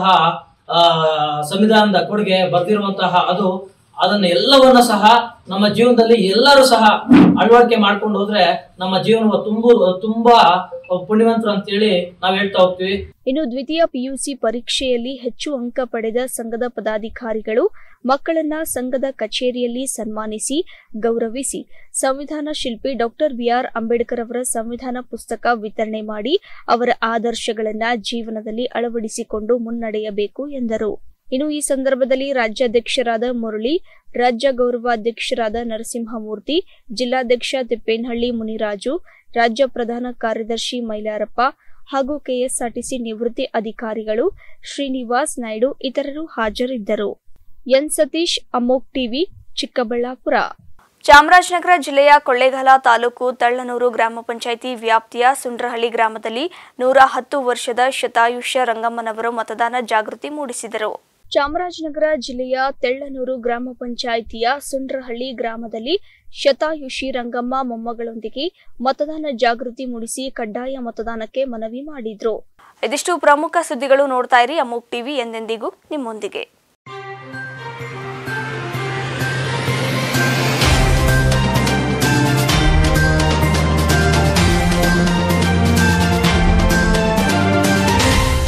ಸಂವಿಧಾನದ ಕೊಡುಗೆ, ಬರ್ದಿರುವಂತಹ ಅದನ್ನ ಎಲ್ಲವನ್ನ ಸಹ ನಮ್ಮ ಜೀವನದಲ್ಲಿ ಎಲ್ಲರೂ ಸಹ ಅಳವಡಿಕೆ ಮಾಡ್ಕೊಂಡು ಹೋದ್ರೆ ನಮ್ಮ ಜೀವನ ತುಂಬಾ ಪುಣ್ಯವಂತರು ಅಂತೇಳಿ ನಾವು ಹೇಳ್ತಾ ಹೋಗ್ತೀವಿ. ಇನ್ನು ದ್ವಿತೀಯ ಪಿಯುಸಿ ಪರೀಕ್ಷೆಯಲ್ಲಿ ಹೆಚ್ಚು ಅಂಕ ಪಡೆದ ಸಂಘದ ಪದಾಧಿಕಾರಿಗಳು ಮಕ್ಕಳನ್ನ ಸಂಘದ ಕಚೇರಿಯಲ್ಲಿ ಸನ್ಮಾನಿಸಿ ಗೌರವಿಸಿ ಸಂವಿಧಾನ ಶಿಲ್ಪಿ ಡಾಕ್ಟರ್ ಬಿಆರ್ ಅಂಬೇಡ್ಕರ್ ಅವರ ಸಂವಿಧಾನ ಪುಸ್ತಕ ವಿತರಣೆ ಮಾಡಿ ಅವರ ಆದರ್ಶಗಳನ್ನ ಜೀವನದಲ್ಲಿ ಅಳವಡಿಸಿಕೊಂಡು ಮುನ್ನಡೆಯಬೇಕು ಎಂದರು. ಇನ್ನು ಈ ಸಂದರ್ಭದಲ್ಲಿ ರಾಜ್ಯಾಧ್ಯಕ್ಷರಾದ ಮುರಳಿ, ರಾಜ್ಯ ಗೌರವಾಧ್ಯಕ್ಷರಾದ ನರಸಿಂಹಮೂರ್ತಿ, ಜಿಲ್ಲಾಧ್ಯಕ್ಷ ತಿಪ್ಪೇನಹಳ್ಳಿ ಮುನಿರಾಜು, ರಾಜ್ಯ ಪ್ರಧಾನ ಕಾರ್ಯದರ್ಶಿ ಮೈಲಾರಪ್ಪ ಹಾಗೂ ಕೆಎಸ್ಆರ್ಟಿಸಿ ನಿವೃತ್ತಿ ಅಧಿಕಾರಿಗಳು ಶ್ರೀನಿವಾಸ್ ನಾಯ್ಡು ಇತರರು ಹಾಜರಿದ್ದರು. ಎನ್ ಸತೀಶ್, ಅಮೋಕ್ ಟಿವಿ, ಚಿಕ್ಕಬಳ್ಳಾಪುರ. ಚಾಮರಾಜನಗರ ಜಿಲ್ಲೆಯ ಕೊಳ್ಳೇಗಾಲ ತಾಲೂಕು ತಳ್ಳನೂರು ಗ್ರಾಮ ಪಂಚಾಯಿತಿ ವ್ಯಾಪ್ತಿಯ ಸುಂಡ್ರಹಳ್ಳಿ ಗ್ರಾಮದಲ್ಲಿ 110 ವರ್ಷದ ಶತಾಯುಷ್ಯ ರಂಗಮ್ಮನವರು ಮತದಾನ ಜಾಗೃತಿ ಮೂಡಿಸಿದರು. ಚಾಮರಾಜನಗರ ಜಿಲ್ಲೆಯ ತೆಳ್ಳನೂರು ಗ್ರಾಮ ಪಂಚಾಯಿತಿಯ ಸುಂಡ್ರಹಳ್ಳಿ ಗ್ರಾಮದಲ್ಲಿ ಶತಾಯುಷಿ ರಂಗಮ್ಮ ಮೊಮ್ಮಗಳೊಂದಿಗೆ ಮತದಾನ ಜಾಗೃತಿ ಮೂಡಿಸಿ ಕಡ್ಡಾಯ ಮತದಾನಕ್ಕೆ ಮನವಿ ಮಾಡಿದ್ರು. ಇದಿಷ್ಟು ಪ್ರಮುಖ ಸುದ್ದಿಗಳು. ನೋಡ್ತಾ ಇರಿ ಅಮೋಕ್ ಟಿವಿ, ಎಂದೆಂದಿಗೂ ನಿಮ್ಮೊಂದಿಗೆ.